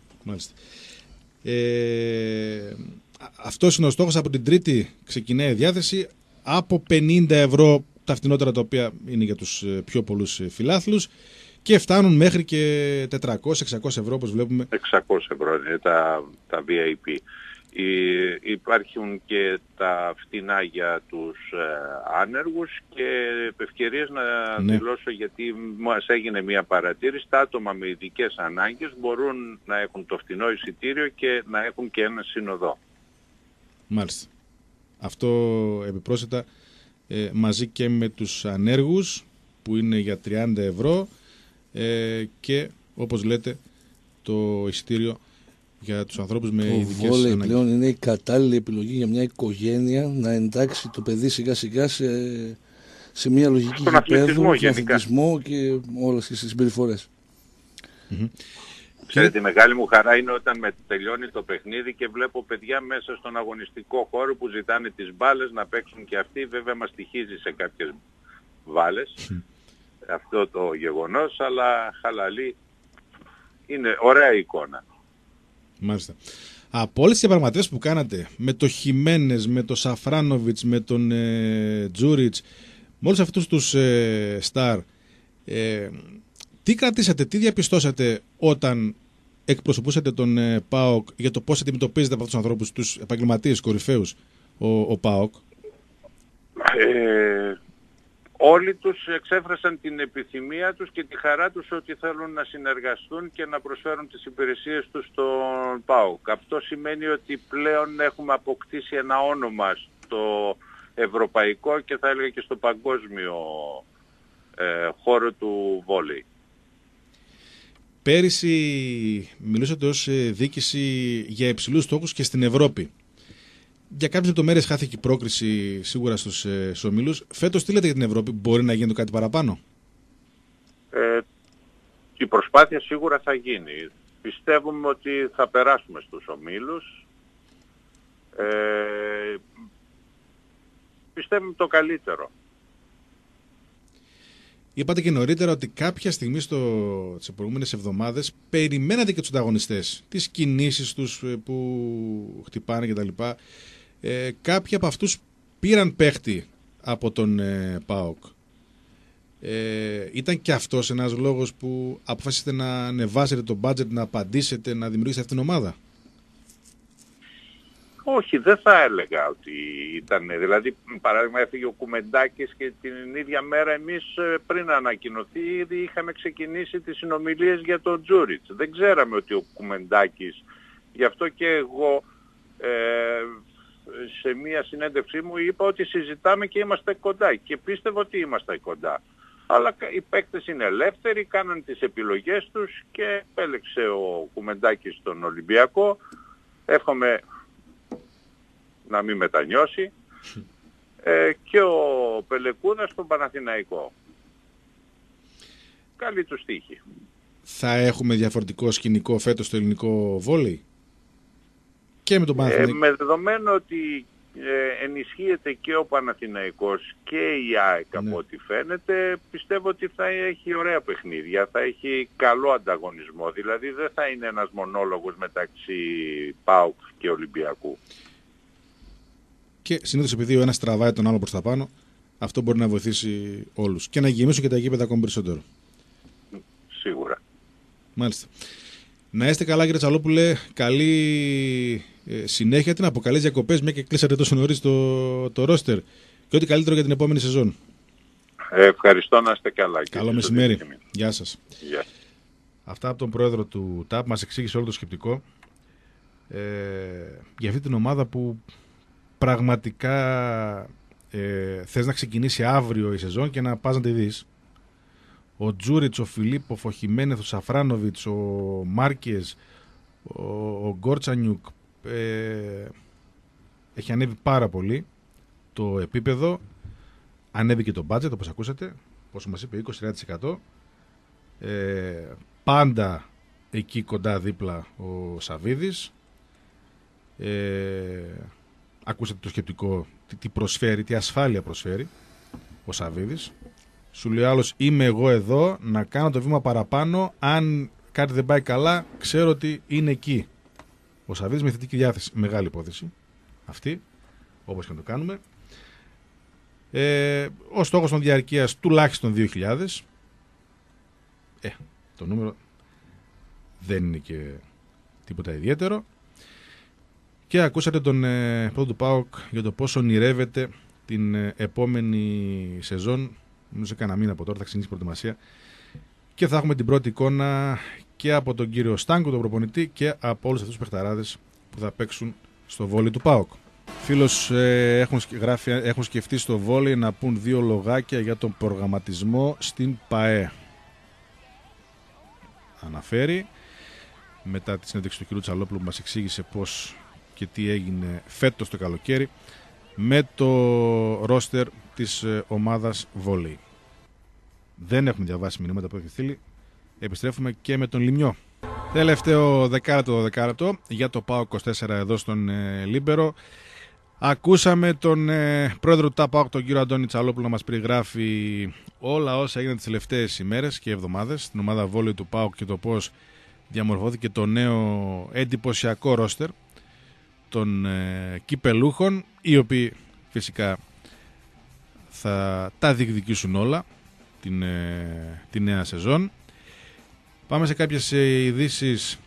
Αυτός είναι ο στόχος. Από την Τρίτη ξεκινάει η διάθεση. Από 50 ευρώ τα φτηνότερα, τα οποία είναι για τους πιο πολλούς φιλάθλους, και φτάνουν μέχρι και 400-600 ευρώ, όπως βλέπουμε. 600 ευρώ είναι τα VIP. Υπάρχουν και τα φτηνά για τους άνεργους και ευκαιρίες να δηλώσω, γιατί μας έγινε μια παρατήρηση, τα άτομα με ειδικές ανάγκες μπορούν να έχουν το φτηνό εισιτήριο και να έχουν και ένα συνοδό. Μάλιστα. Αυτό επιπρόσθετα μαζί και με τους ανέργους που είναι για 30 ευρώ και όπως λέτε το εισιτήριο για τους ανθρώπους με ειδικές ανάγκες. Το βόλεϊ πλέον είναι η κατάλληλη επιλογή για μια οικογένεια να εντάξει το παιδί σιγά σιγά σε μια λογική γηπέδου, στον αθλητισμό και όλες τις συμπεριφορές. Ξέρετε, η μεγάλη μου χαρά είναι όταν τελειώνει το παιχνίδι και βλέπω παιδιά μέσα στον αγωνιστικό χώρο που ζητάνε τις μπάλες να παίξουν και αυτοί. Βέβαια μας στοιχίζει σε κάποιες μπάλες αυτό το γεγονός, αλλά χαλαλή, είναι ωραία εικόνα. Μάλιστα. Από όλες τις διαπραγματεύσεις που κάνατε με το Χιμένες, με τον Σαφράνοβιτς, με τον Τζούριτς, με όλους αυτούς τους στάρ, τι κρατήσατε, τι διαπιστώσατε όταν εκπροσωπούσατε τον ΠΑΟΚ για το πώς αντιμετωπίζετε από αυτούς τους ανθρώπους, τους επαγγελματίες κορυφαίους, ο ΠΑΟΚ? Όλοι τους εξέφρασαν την επιθυμία τους και τη χαρά τους ότι θέλουν να συνεργαστούν και να προσφέρουν τις υπηρεσίες τους στον ΠΑΟΚ. Αυτό σημαίνει ότι πλέον έχουμε αποκτήσει ένα όνομα στο ευρωπαϊκό και θα έλεγα και στο παγκόσμιο χώρο του βόλεϊ. Πέρυσι μιλούσατε ως διοίκηση για υψηλούς στόχους και στην Ευρώπη. Για κάποιες λεπτομέρειες χάθηκε η πρόκριση σίγουρα στους ομίλους. Φέτος τι λέτε για την Ευρώπη, μπορεί να γίνει κάτι παραπάνω? Η προσπάθεια σίγουρα θα γίνει. Πιστεύουμε ότι θα περάσουμε στους ομίλους. Πιστεύουμε το καλύτερο. Είπατε και νωρίτερα ότι κάποια στιγμή τις προηγούμενες εβδομάδες περιμένατε και τους ανταγωνιστές, τις κινήσεις τους που χτυπάνε κτλ. Κάποιοι από αυτούς πήραν παίχτη από τον ΠΑΟΚ. Ήταν και αυτός ένας λόγος που αποφάσισετε να ανεβάσετε το budget, να απαντήσετε, να δημιουργήσετε αυτήν την ομάδα? Όχι, δεν θα έλεγα ότι ήταν. Δηλαδή, παράδειγμα, έφυγε ο Κουμεντάκης και την ίδια μέρα εμείς πριν ανακοινωθεί ήδη είχαμε ξεκινήσει τις συνομιλίες για τον Τζούριτς. Δεν ξέραμε ότι ο Κουμεντάκης, γι' αυτό και εγώ σε μία συνέντευξή μου είπα ότι συζητάμε και είμαστε κοντά και πίστευα ότι είμαστε κοντά. Αλλά οι παίκτες είναι ελεύθεροι, κάναν τις επιλογές τους και επέλεξε ο Κουμεντάκης τον Ολυμπιακό. Εύχομαι να μην μετανιώσει, και ο Πελεκούδας στον Παναθηναϊκό. Καλή τους τύχη. Θα έχουμε διαφορετικό σκηνικό φέτος στο ελληνικό βόλεϊ και με τον Παναθηναϊκό? Με δεδομένο ότι ενισχύεται και ο Παναθηναϊκός και η ΑΕΚ από ό,τι φαίνεται, πιστεύω ότι θα έχει ωραία παιχνίδια, θα έχει καλό ανταγωνισμό, δηλαδή δεν θα είναι ένας μονόλογος μεταξύ ΠΑΟΚ και Ολυμπιακού. Και συνήθως επειδή ο ένας τραβάει τον άλλο προς τα πάνω, αυτό μπορεί να βοηθήσει όλους και να γεμίσουν και τα γήπεδα ακόμη περισσότερο. Σίγουρα. Μάλιστα. Να είστε καλά, κύριε Τσαλόπουλε. Καλή συνέχεια, την από καλές διακοπές, μια και κλείσατε τόσο νωρίς το ρόστερ. Και ό,τι καλύτερο για την επόμενη σεζόν. Ευχαριστώ, να είστε καλά. Καλό μεσημέρι. Γεια σας. Γεια. Αυτά από τον πρόεδρο του ΤΑΠ, μας εξήγησε όλο το σκεπτικό για αυτή την ομάδα που πραγματικά θες να ξεκινήσει αύριο η σεζόν και να πας να τη δεις. Ο Τζούριτς, ο Φιλίπποφ, ο Χιμένεθ, ο Σαφράνοβιτς, ο Μάρκες, ο Γκόρτσανιουκ, έχει ανέβει πάρα πολύ το επίπεδο. Ανέβηκε το budget, όπως ακούσατε, όπως μας είπε, 20%. Πάντα εκεί κοντά δίπλα ο Σαβίδης. Ακούσατε το σκεπτικό, τι προσφέρει, τι ασφάλεια προσφέρει ο Σαβίδης. Σου λέει άλλος, είμαι εγώ εδώ να κάνω το βήμα παραπάνω, αν κάτι δεν πάει καλά ξέρω ότι είναι εκεί. Ο Σαβίδης με θετική διάθεση, μεγάλη υπόθεση αυτή, όπως και να το κάνουμε. Ο στόχος των διαρκείας τουλάχιστον 2.000. Το νούμερο δεν είναι και τίποτα ιδιαίτερο. Και ακούσατε τον πρώτο του ΠΑΟΚ για το πόσο ονειρεύεται την επόμενη σεζόν. Νομίζω κανένα μήνα από τώρα θα ξεκινήσει η προετοιμασία και θα έχουμε την πρώτη εικόνα και από τον κύριο Στάνκο, τον προπονητή, και από όλους αυτούς τους παιχταράδες που θα παίξουν στο βόλεϊ του ΠΑΟΚ. Φίλος, έχουν σκεφτεί στο βόλεϊ να πούν 2 λογάκια για τον προγραμματισμό στην ΠΑΕ. Αναφέρει μετά τη συνέντευξη του κ. Τσαλόπουλου που μας εξήγησε πώς και τι έγινε φέτος το καλοκαίρι με το ρόστερ της ομάδας βόλεϊ. Δεν έχουμε διαβάσει μηνύματα που έχει στείλει. Επιστρέφουμε και με τον Λιμιό. Τελευταίο δεκάλεπτο για το ΠΑΟΚ 24 εδώ στον Λίμπερο. Ακούσαμε τον πρόεδρο του ΠΑΟΚ, τον κύριο Αντώνη Τσαλόπουλο, να μας περιγράφει όλα όσα έγιναν τις τελευταίες ημέρες και εβδομάδες στην ομάδα βόλεϊ του ΠΑΟΚ και το πώς διαμορφώθηκε το νέο εντυπωσιακό ρόστερ των κυπελούχων, οι οποίοι φυσικά θα τα διεκδικήσουν όλα τη νέα σεζόν. Πάμε σε κάποιες ειδήσεις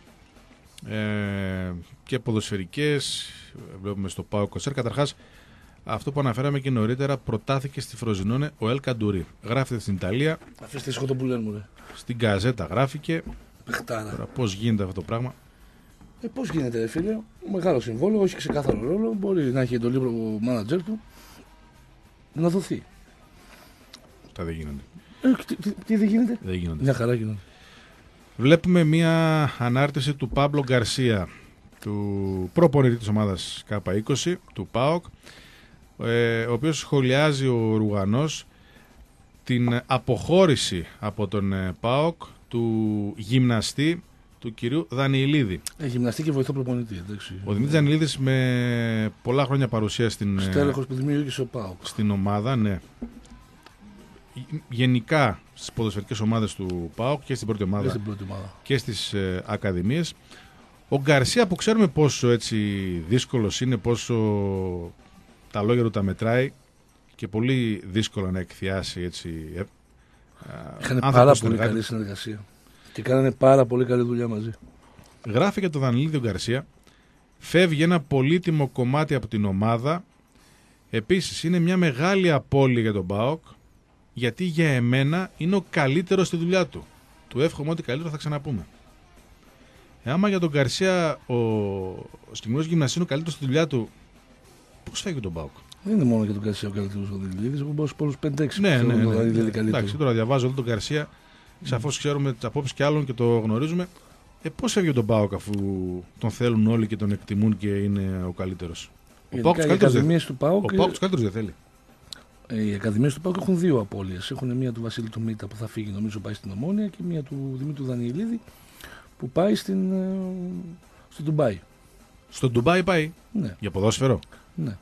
και ποδοσφαιρικές. Βλέπουμε στο ΠΑΟΚ Κοσέρ. Καταρχάς, αυτό που αναφέραμε και νωρίτερα, προτάθηκε στη Φροζινόνε ο Ελ Καντουρί. Γράφεται στην Ιταλία. Αφήστε σχόλια που λένε μου, ρε. Στην Γκαζέτα γράφηκε. Πεχτάρα. Τώρα, πώς γίνεται αυτό το πράγμα? Πώς γίνεται, φίλε? Μεγάλο συμβόλαιο, όχι ξεκάθαρο ρόλο. Μπορεί να έχει εντολή ο μάνατζερ του να δοθεί. Τα δεν γίνονται. Τι δεν γίνεται? Δεν γίνονται. Μια χαρά γίνονται. Βλέπουμε μια ανάρτηση του Πάμπλο Γκαρσία, του προπονητή της ομάδας K20 του ΠΑΟΚ, ο οποίος σχολιάζει ο Ρουγανός την αποχώρηση από τον ΠΑΟΚ του γυμναστή του κυρίου Δανιηλίδη. Γυμναστή και βοηθό προπονητή. Εντάξει. Ο Δημήτρης Δανιηλίδης με πολλά χρόνια παρουσία στην στέλεχος που δημιούργησε ο ΠΑΟΚ. Στην ομάδα, ναι. γενικά στις ποδοσφαιρικές ομάδες του ΠΑΟΚ και στην πρώτη ομάδα και στις ακαδημίες. Ο Γκαρσία που ξέρουμε πόσο έτσι δύσκολος είναι, πόσο τα λόγια του τα μετράει και πολύ δύσκολο να εκθιάσει έτσι. Είχαν πάρα πολύ καλή συνεργασία και κάνανε πάρα πολύ καλή δουλειά μαζί. Γράφει για τον Δανιλίδη ο Γκαρσία. Φεύγει ένα πολύτιμο κομμάτι από την ομάδα. Επίσης είναι μια μεγάλη απώλεια για τον ΠΑΟΚ, γιατί για εμένα είναι ο καλύτερος στη δουλειά του. Του εύχομαι ότι καλύτερο θα ξαναπούμε. Άμα για τον Γκαρσία ο συγκεκριμένος γυμναστής είναι ο καλύτερος στη δουλειά του, πώς φεύγει τον ΠΑΟΚ? Δεν είναι μόνο για τον Γκαρσία ο καλύτερος ο Δανιλίδης, από πολλούς 5-6. Ναι. Εντάξει, τώρα διαβάζω όλο τον Γκαρσία, σαφώς ξέρουμε τις απόψεις και άλλων και το γνωρίζουμε. Πώς φεύγει τον ΠΑΟΚ αφού τον θέλουν όλοι και τον εκτιμούν και είναι ο καλύτερος? Ο ΠΑΟΚ τους καλύτερους δεν θέλει. Οι ακαδημίες του ΠΑΟΚ έχουν δύο απώλειες. Έχουν μία του Βασίλη του Μίτα που θα φύγει, νομίζω πάει στην Ομόνια, και μία του Δημήτρου Δανιηλίδη που πάει στο Ντουμπάι. Στο Ντουμπάι πάει? Ναι. Για ποδόσφαιρο? Ναι.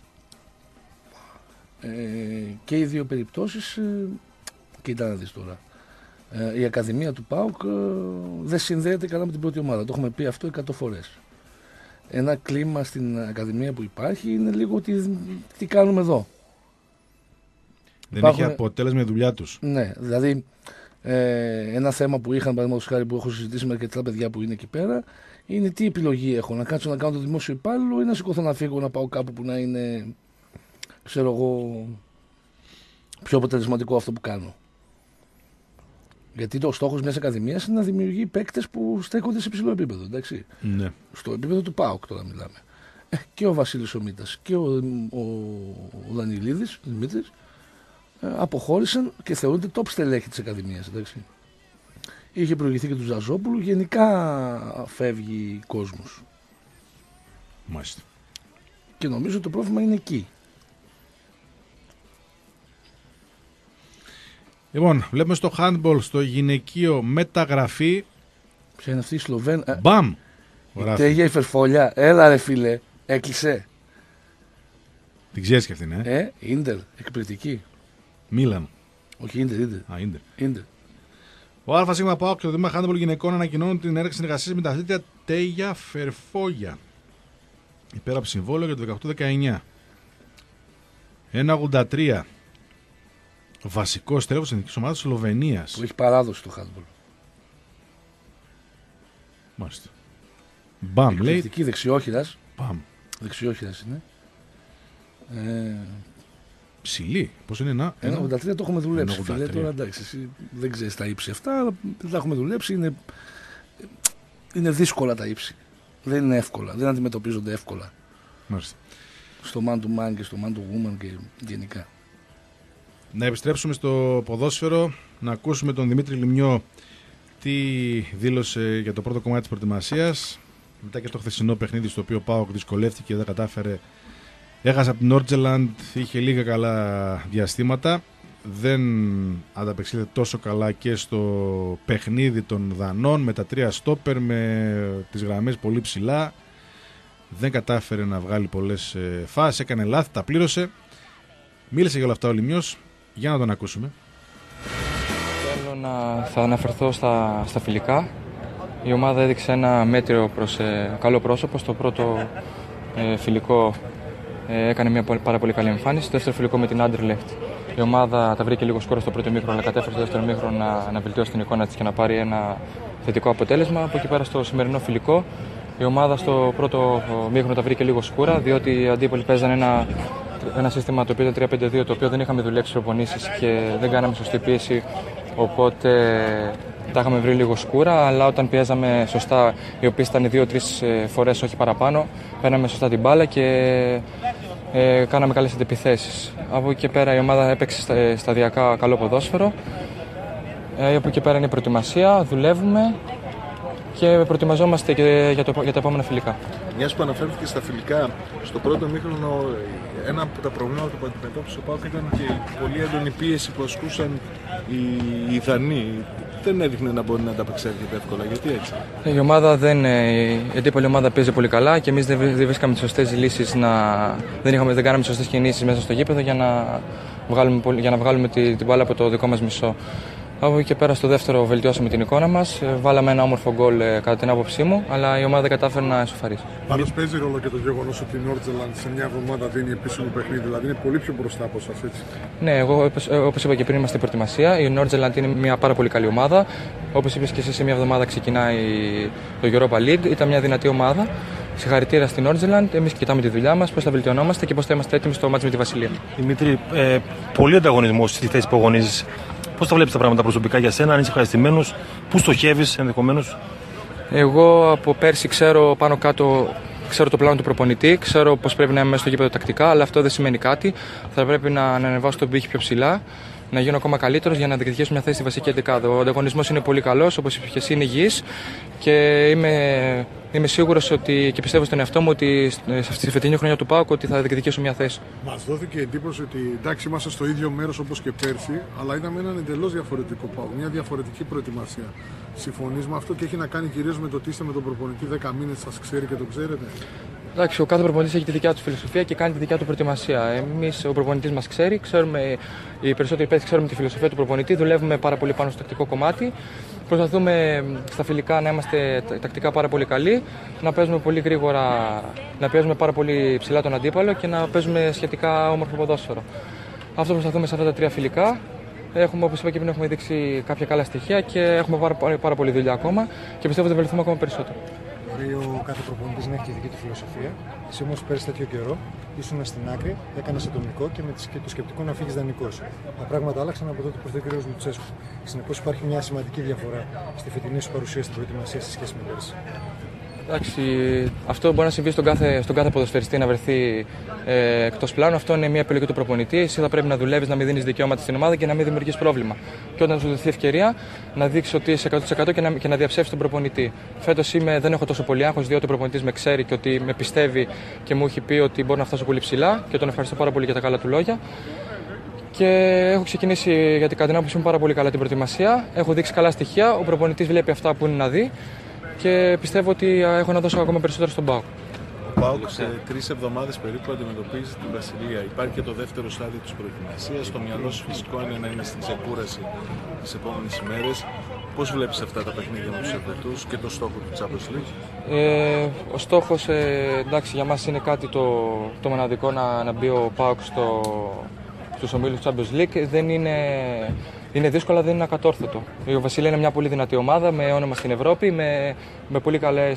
Και οι δύο περιπτώσεις, κοίτα να δεις τώρα. Η Ακαδημία του ΠΑΟΚ δεν συνδέεται καλά με την πρώτη ομάδα. Το έχουμε πει αυτό 100 φορές. Ένα κλίμα στην Ακαδημία που υπάρχει είναι λίγο τι κάνουμε εδώ. Δεν έχει αποτέλεσμα η δουλειά τους. Ναι, δηλαδή ένα θέμα που είχαν, παραδείγματος χάρη, που έχω συζητήσει με αρκετά παιδιά που είναι εκεί πέρα, είναι τι επιλογή έχω. Να κάτσω να κάνω το δημόσιο υπάλληλο ή να σηκωθώ να φύγω, να πάω κάπου που να είναι, ξέρω εγώ, πιο αποτελεσματικό αυτό που κάνω. Γιατί το στόχος μιας ακαδημίας είναι να δημιουργεί παίκτες που στέκονται σε υψηλό επίπεδο. Εντάξει. Ναι. Στο επίπεδο του ΠΑΟΚ τώρα μιλάμε. Και ο Βασίλης ο Μίτας και ο Δανιηλίδης, Δημήτρης, αποχώρησαν και θεωρούνται top στελέχη της Ακαδημίας. Εντάξει. Είχε προηγηθεί και του Ζαζόπουλου. Γενικά φεύγει κόσμος. Μάλιστα. Και νομίζω το πρόβλημα είναι εκεί. Λοιπόν, βλέπουμε στο handball, στο γυναικείο μεταγραφή. Ποια είναι αυτή η Σλοβέν? Μπαμ! Η Τέγια η Φερφόλια. Έλα ρε φίλε, έκλεισε. Την ξέρεις και αυτήν, Ίντερ, εκπληκτική. Μίλαν. Όχι, Ίντερ. Ο ΑΣ ΠΑΟΚ και το Δήμα Handball Γυναικών ανακοινώνουν την έναρξη συνεργασίας με τα αθλήτρια Τέγια Φερφόλια. Υπέρα από συμβόλαιο για το 18-19. 1,83. Βασικός τρέχος της εθνικής ομάδας Σλοβενίας. Που έχει παράδοση στο handball. Μάλιστα. Μπαμ, λέει. Εκπληκτική δεξιόχειρας. Μπαμ. Δεξιόχειρας είναι. Ψηλή. Πώς είναι 1,83 το έχουμε δουλέψει. Φίλε, τώρα εντάξει, εσύ δεν ξέρεις τα ύψη αυτά, αλλά τα έχουμε δουλέψει. Είναι δύσκολα τα ύψη. Δεν είναι εύκολα. Δεν αντιμετωπίζονται εύκολα. Μάλιστα. Στο man to man και στο man to woman και γενικά. Να επιστρέψουμε στο ποδόσφαιρο, να ακούσουμε τον Δημήτρη Λιμιό τι δήλωσε για το πρώτο κομμάτι της προετοιμασίας. Μετά και το χθεσινό παιχνίδι στο οποίο ο ΠΑΟΚ δυσκολεύτηκε, δεν κατάφερε. Έχασε από την Νόρτζελαντ, είχε λίγα καλά διαστήματα. Δεν ανταπεξήλθε τόσο καλά και στο παιχνίδι των Δανών με τα 3 στόπερ, με τις γραμμές πολύ ψηλά. Δεν κατάφερε να βγάλει πολλές φάσεις, έκανε λάθη, τα πλήρωσε. Μίλησε για όλα αυτά ο Λιμιός, για να τον ακούσουμε. Θα αναφερθώ στα φιλικά. Η ομάδα έδειξε ένα μέτριο προς καλό πρόσωπο. Στο πρώτο φιλικό έκανε μια πάρα πολύ καλή εμφάνιση. Στο δεύτερο φιλικό με την Άντερλεχτ η ομάδα τα βρήκε λίγο σκόρο στο πρώτο μήχρονο, αλλά κατέφερε στο δεύτερο μήχρονο να βελτιώσει την εικόνα της και να πάρει ένα θετικό αποτέλεσμα. Από εκεί πέρα στο σημερινό φιλικό η ομάδα στο πρώτο μήχρονο τα βρήκε λίγο σκούρα, διότι οι αντίπολοι παίζανε ένα σύστημα το οποίο ήταν 3-5-2, το οποίο δεν είχαμε δουλέψει προπονήσεις και δεν κάναμε σωστή πίεση, οπότε τα είχαμε βρει λίγο σκούρα, αλλά όταν πιέζαμε σωστά, οι οποίες ήταν 2-3 φορές, όχι παραπάνω, παίρναμε σωστά την μπάλα και κάναμε καλές αντεπιθέσεις. Από εκεί και πέρα η ομάδα έπαιξε σταδιακά καλό ποδόσφαιρο. Από εκεί πέρα είναι η προετοιμασία, δουλεύουμε και προετοιμαζόμαστε και για τα επόμενα φιλικά. Μιας που αναφέρθηκε στα φιλικά, στο πρώτο μήχρονο ένα από τα προβλήματα που αντιμετώπισε ο ΠΑΟΚ ήταν και η πολύ έντονη πίεση που ασκούσαν οι Δανείοι. Δεν έδειχνε να μπορεί να ανταπεξέλθεται εύκολα. Γιατί έτσι? Η ομάδα η αντίπαλη ομάδα παίζει πολύ καλά και εμείς δεν βρίσκαμε τις σωστές λύσεις, δεν κάναμε τις σωστές κινήσεις μέσα στο γήπεδο για για να βγάλουμε την μπάλα από το δικό μας μισό. Από εκεί και πέρα στο δεύτερο βελτιώσαμε την εικόνα μας, βάλαμε ένα όμορφο γκολ κατά την άποψή μου, αλλά η ομάδα δεν κατάφερε να ισοφαρίσει. Πάντως παίζει ρόλο και το γεγονός ότι η Νόρτζελαντ σε μια εβδομάδα δίνει επίσημο παιχνίδι, δηλαδή είναι πολύ πιο μπροστά από εσάς, έτσι. Ναι, εγώ όπως είπα και πριν, είμαστε προετοιμασία. Η Νόρτζελαντ είναι μια πάρα πολύ καλή ομάδα. Όπως είπες και εσύ, σε μια εβδομάδα ξεκινάει το Europa League. Ήταν μια δυνατή ομάδα. Συγχαρητήρια στην Νόρτζελαντ. Εμείς κοιτάμε τη δουλειά μας, πώς θα βελτιωνόμαστε και πώς θα είμαστε έτοιμοι στο μάτς με τη Βασιλεία. Δημήτρη, πολύ ανταγωνισμό στη θέση που αγωνίζεις. Πώς τα βλέπεις τα πράγματα προσωπικά για σένα, αν είσαι ευχαριστημένος, πού στοχεύεις ενδεχομένως? Εγώ από πέρσι ξέρω πάνω κάτω. Ξέρω το πλάνο του προπονητή, ξέρω πώς πρέπει να είμαι μέσα στο γήπεδο τακτικά, αλλά αυτό δεν σημαίνει κάτι. Θα πρέπει να ανεβάσω τον πύχη πιο ψηλά, να γίνω ακόμα καλύτερος για να διεκδικήσω μια θέση στη βασική εντεκάδα. Ο ανταγωνισμός είναι πολύ καλός, όπως είπε και εσύ, είναι υγιής και είμαι σίγουρος ότι, και πιστεύω στον εαυτό μου ότι σε αυτή τη φετινή χρονιά του ΠΑΟΚ ότι θα διεκδικήσω μια θέση. Μας δόθηκε εντύπωση ότι εντάξει, είμαστε στο ίδιο μέρος όπως και πέρσι, αλλά είδαμε έναν εντελώς διαφορετικό ΠΑΟΚ, μια διαφορετική προετοιμασία. Συμφωνείς με αυτό και έχει να κάνει κυρίως με το ότι είστε με τον προπονητή 10 μήνες, σας ξέρει και το ξέρετε? Εντάξει, ο κάθε προπονητής έχει τη δικιά του φιλοσοφία και κάνει τη δικιά του προετοιμασία. Εμείς, ο προπονητής μας ξέρει, οι περισσότεροι παίκτες ξέρουμε τη φιλοσοφία του προπονητή, δουλεύουμε πάρα πολύ πάνω στο τακτικό κομμάτι. Προσπαθούμε στα φιλικά να είμαστε τακτικά πάρα πολύ καλοί, να παίζουμε πολύ γρήγορα, να παίζουμε πάρα πολύ ψηλά τον αντίπαλο και να παίζουμε σχετικά όμορφο ποδόσφαιρο. Αυτό προσπαθούμε σε αυτά τα 3 φιλικά. Όπως είπα και πριν, έχουμε δείξει κάποια καλά στοιχεία και έχουμε πάρα πολύ δουλειά ακόμα και πιστεύω ότι θα βελτιωθούμε ακόμα περισσότερο. Μπορεί ο κάθε προπονητής να έχει τη δική του φιλοσοφία. Εσύ όμως πέρυσι τέτοιο καιρό ήσουν στην άκρη, έκανες ατομικό και με το σκεπτικό να φύγεις δανεικός. Τα πράγματα άλλαξαν από τότε που ήρθε ο κ. Λουτσέσκου. Συνεπώς υπάρχει μια σημαντική διαφορά στη φετινή σου παρουσία στην προετοιμασία σε σχέση με πέρυσι. Εντάξει, αυτό μπορεί να συμβεί στον κάθε ποδοσφαιριστή να βρεθεί εκτός πλάνου. Αυτό είναι μια επιλογή του προπονητή. Εσύ θα πρέπει να δουλεύεις, να μην δίνεις δικαιώματα στην ομάδα και να μην δημιουργείς πρόβλημα. Και όταν σου δοθεί ευκαιρία να δείξεις ότι είσαι 100% και να διαψεύσεις τον προπονητή. Φέτος δεν έχω τόσο πολύ άγχος, διότι ο προπονητής με ξέρει και ότι με πιστεύει και μου έχει πει ότι μπορώ να φτάσω πολύ ψηλά και τον ευχαριστώ πάρα πολύ για τα καλά του λόγια. Και έχω ξεκινήσει, γιατί κατά την άποψή μου, πάρα πολύ καλά την προετοιμασία. Έχω δείξει καλά στοιχεία. Ο προπονητής βλέπει αυτά που είναι να δει. Και πιστεύω ότι έχω να δώσω ακόμα περισσότερο στον ΠΑΟΚ. Ο ΠΑΟΚ σε 3 εβδομάδες περίπου αντιμετωπίζει την Βασιλεία. Υπάρχει και το δεύτερο στάδιο της προετοιμασίας. Στο μυαλό σου φυσικό είναι να είναι στην ξεκούραση τις επόμενες ημέρες. Πώς βλέπεις αυτά τα παιχνίδια με τους Ελβετούς και το στόχο του Champions League? Ο στόχος, εντάξει, για μας είναι κάτι το μοναδικό να μπει ο ΠΑΟΚ στους ομίλους του Champions League. Είναι δύσκολο, αλλά δεν είναι ακατόρθωτο. Η Βασιλεία είναι μια πολύ δυνατή ομάδα με όνομα στην Ευρώπη, με πολύ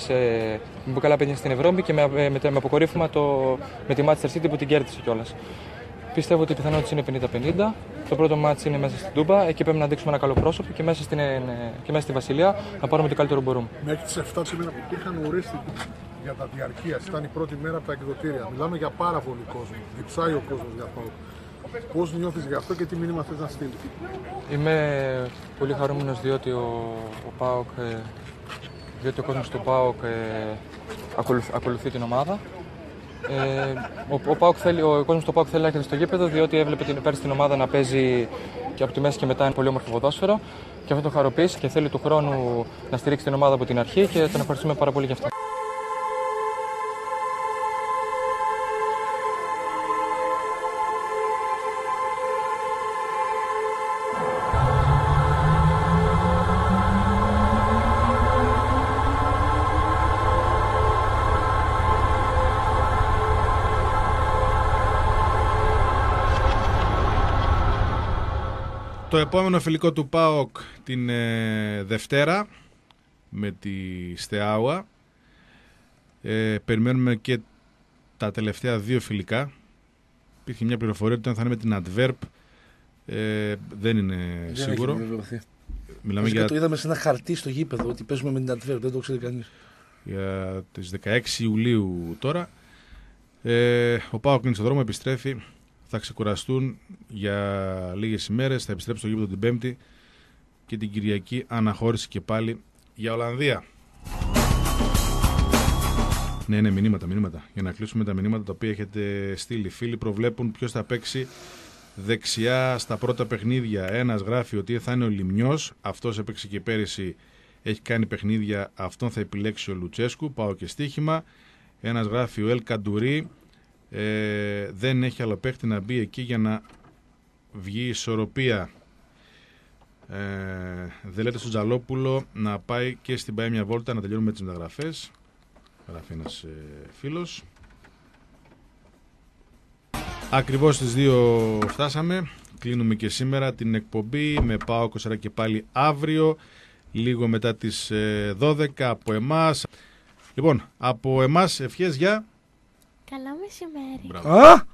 καλά παιδιά στην Ευρώπη και με αποκορύφωμα με τη Manchester City που την κέρδισε κιόλας. Πιστεύω ότι οι πιθανότητες είναι 50-50. Το πρώτο μάτς είναι μέσα στην Τούμπα. Εκεί πρέπει να δείξουμε ένα καλό πρόσωπο και μέσα στη Βασιλεία να πάρουμε το καλύτερο μπορούμε. Μέχρι τις 7 σήμερα που υπήρχαν ορίστηκε για τα διαρκείας. Ήταν η πρώτη μέρα από τα εκδοτήρια. Μιλάμε για πάρα πολύ κόσμο. Διψάει ο κόσμος για αυτό. Πώς νιώθεις γι' αυτό και τι μήνυμα θες να στείλεις? Είμαι πολύ χαρούμενος διότι ο κόσμος του ΠΑΟΚ ακολουθεί την ομάδα. Ο κόσμος του ΠΑΟΚ θέλει να έρχεται στο γήπεδο διότι έβλεπε πέρσι την ομάδα να παίζει και από τη μέση και μετά είναι πολύ όμορφο ποδόσφαιρο και αυτό το χαροποιήσει και θέλει του χρόνου να στηρίξει την ομάδα από την αρχή και τον ευχαριστούμε πάρα πολύ γι' αυτό. Το επόμενο φιλικό του ΠΑΟΚ την Δευτέρα με τη Στεάουα. Περιμένουμε και τα τελευταία 2 φιλικά. Υπήρχε μια πληροφορία ότι θα είναι με την Αντβέρπ. Δεν είναι σίγουρο. Μιλάμε για... Το είδαμε σε ένα χαρτί στο γήπεδο ότι παίζουμε με την Αντβέρπ. Δεν το ξέρει κανείς. Για τις 16 Ιουλίου τώρα. Ο ΠΑΟΚ είναι στον δρόμο, επιστρέφει. Θα ξεκουραστούν για λίγες ημέρες, θα επιστρέψουν στο γήπεδο την Πέμπτη και την Κυριακή αναχώρηση και πάλι για Ολλανδία. Ναι, μηνύματα. Για να κλείσουμε τα μηνύματα τα οποία έχετε στείλει. Φίλοι προβλέπουν ποιος θα παίξει δεξιά στα πρώτα παιχνίδια. Ένας γράφει ότι θα είναι ο Λιμνιός, αυτός έπαιξε και πέρυσι, έχει κάνει παιχνίδια, αυτόν θα επιλέξει ο Λουτσέσκου, πάω και στοίχημα. Ένας γράφει ο Ελ Καντουρί. Δεν έχει άλλο παίχτη να μπει εκεί για να βγει ισορροπία. Δεν λέτε στον Τζαλόπουλο να πάει και στην ΠΑΕ μια βόλτα να τελειώνουμε τις μεταγραφές. Γράφει ένας φίλος. Ακριβώς στις 2 φτάσαμε. Κλείνουμε και σήμερα την εκπομπή με ΠΑΟΚ Κοσαρά και πάλι αύριο, λίγο μετά τις 12 από εμάς. Λοιπόν, από εμάς ευχές για... Καλό μεσημέρι. Μπράβο.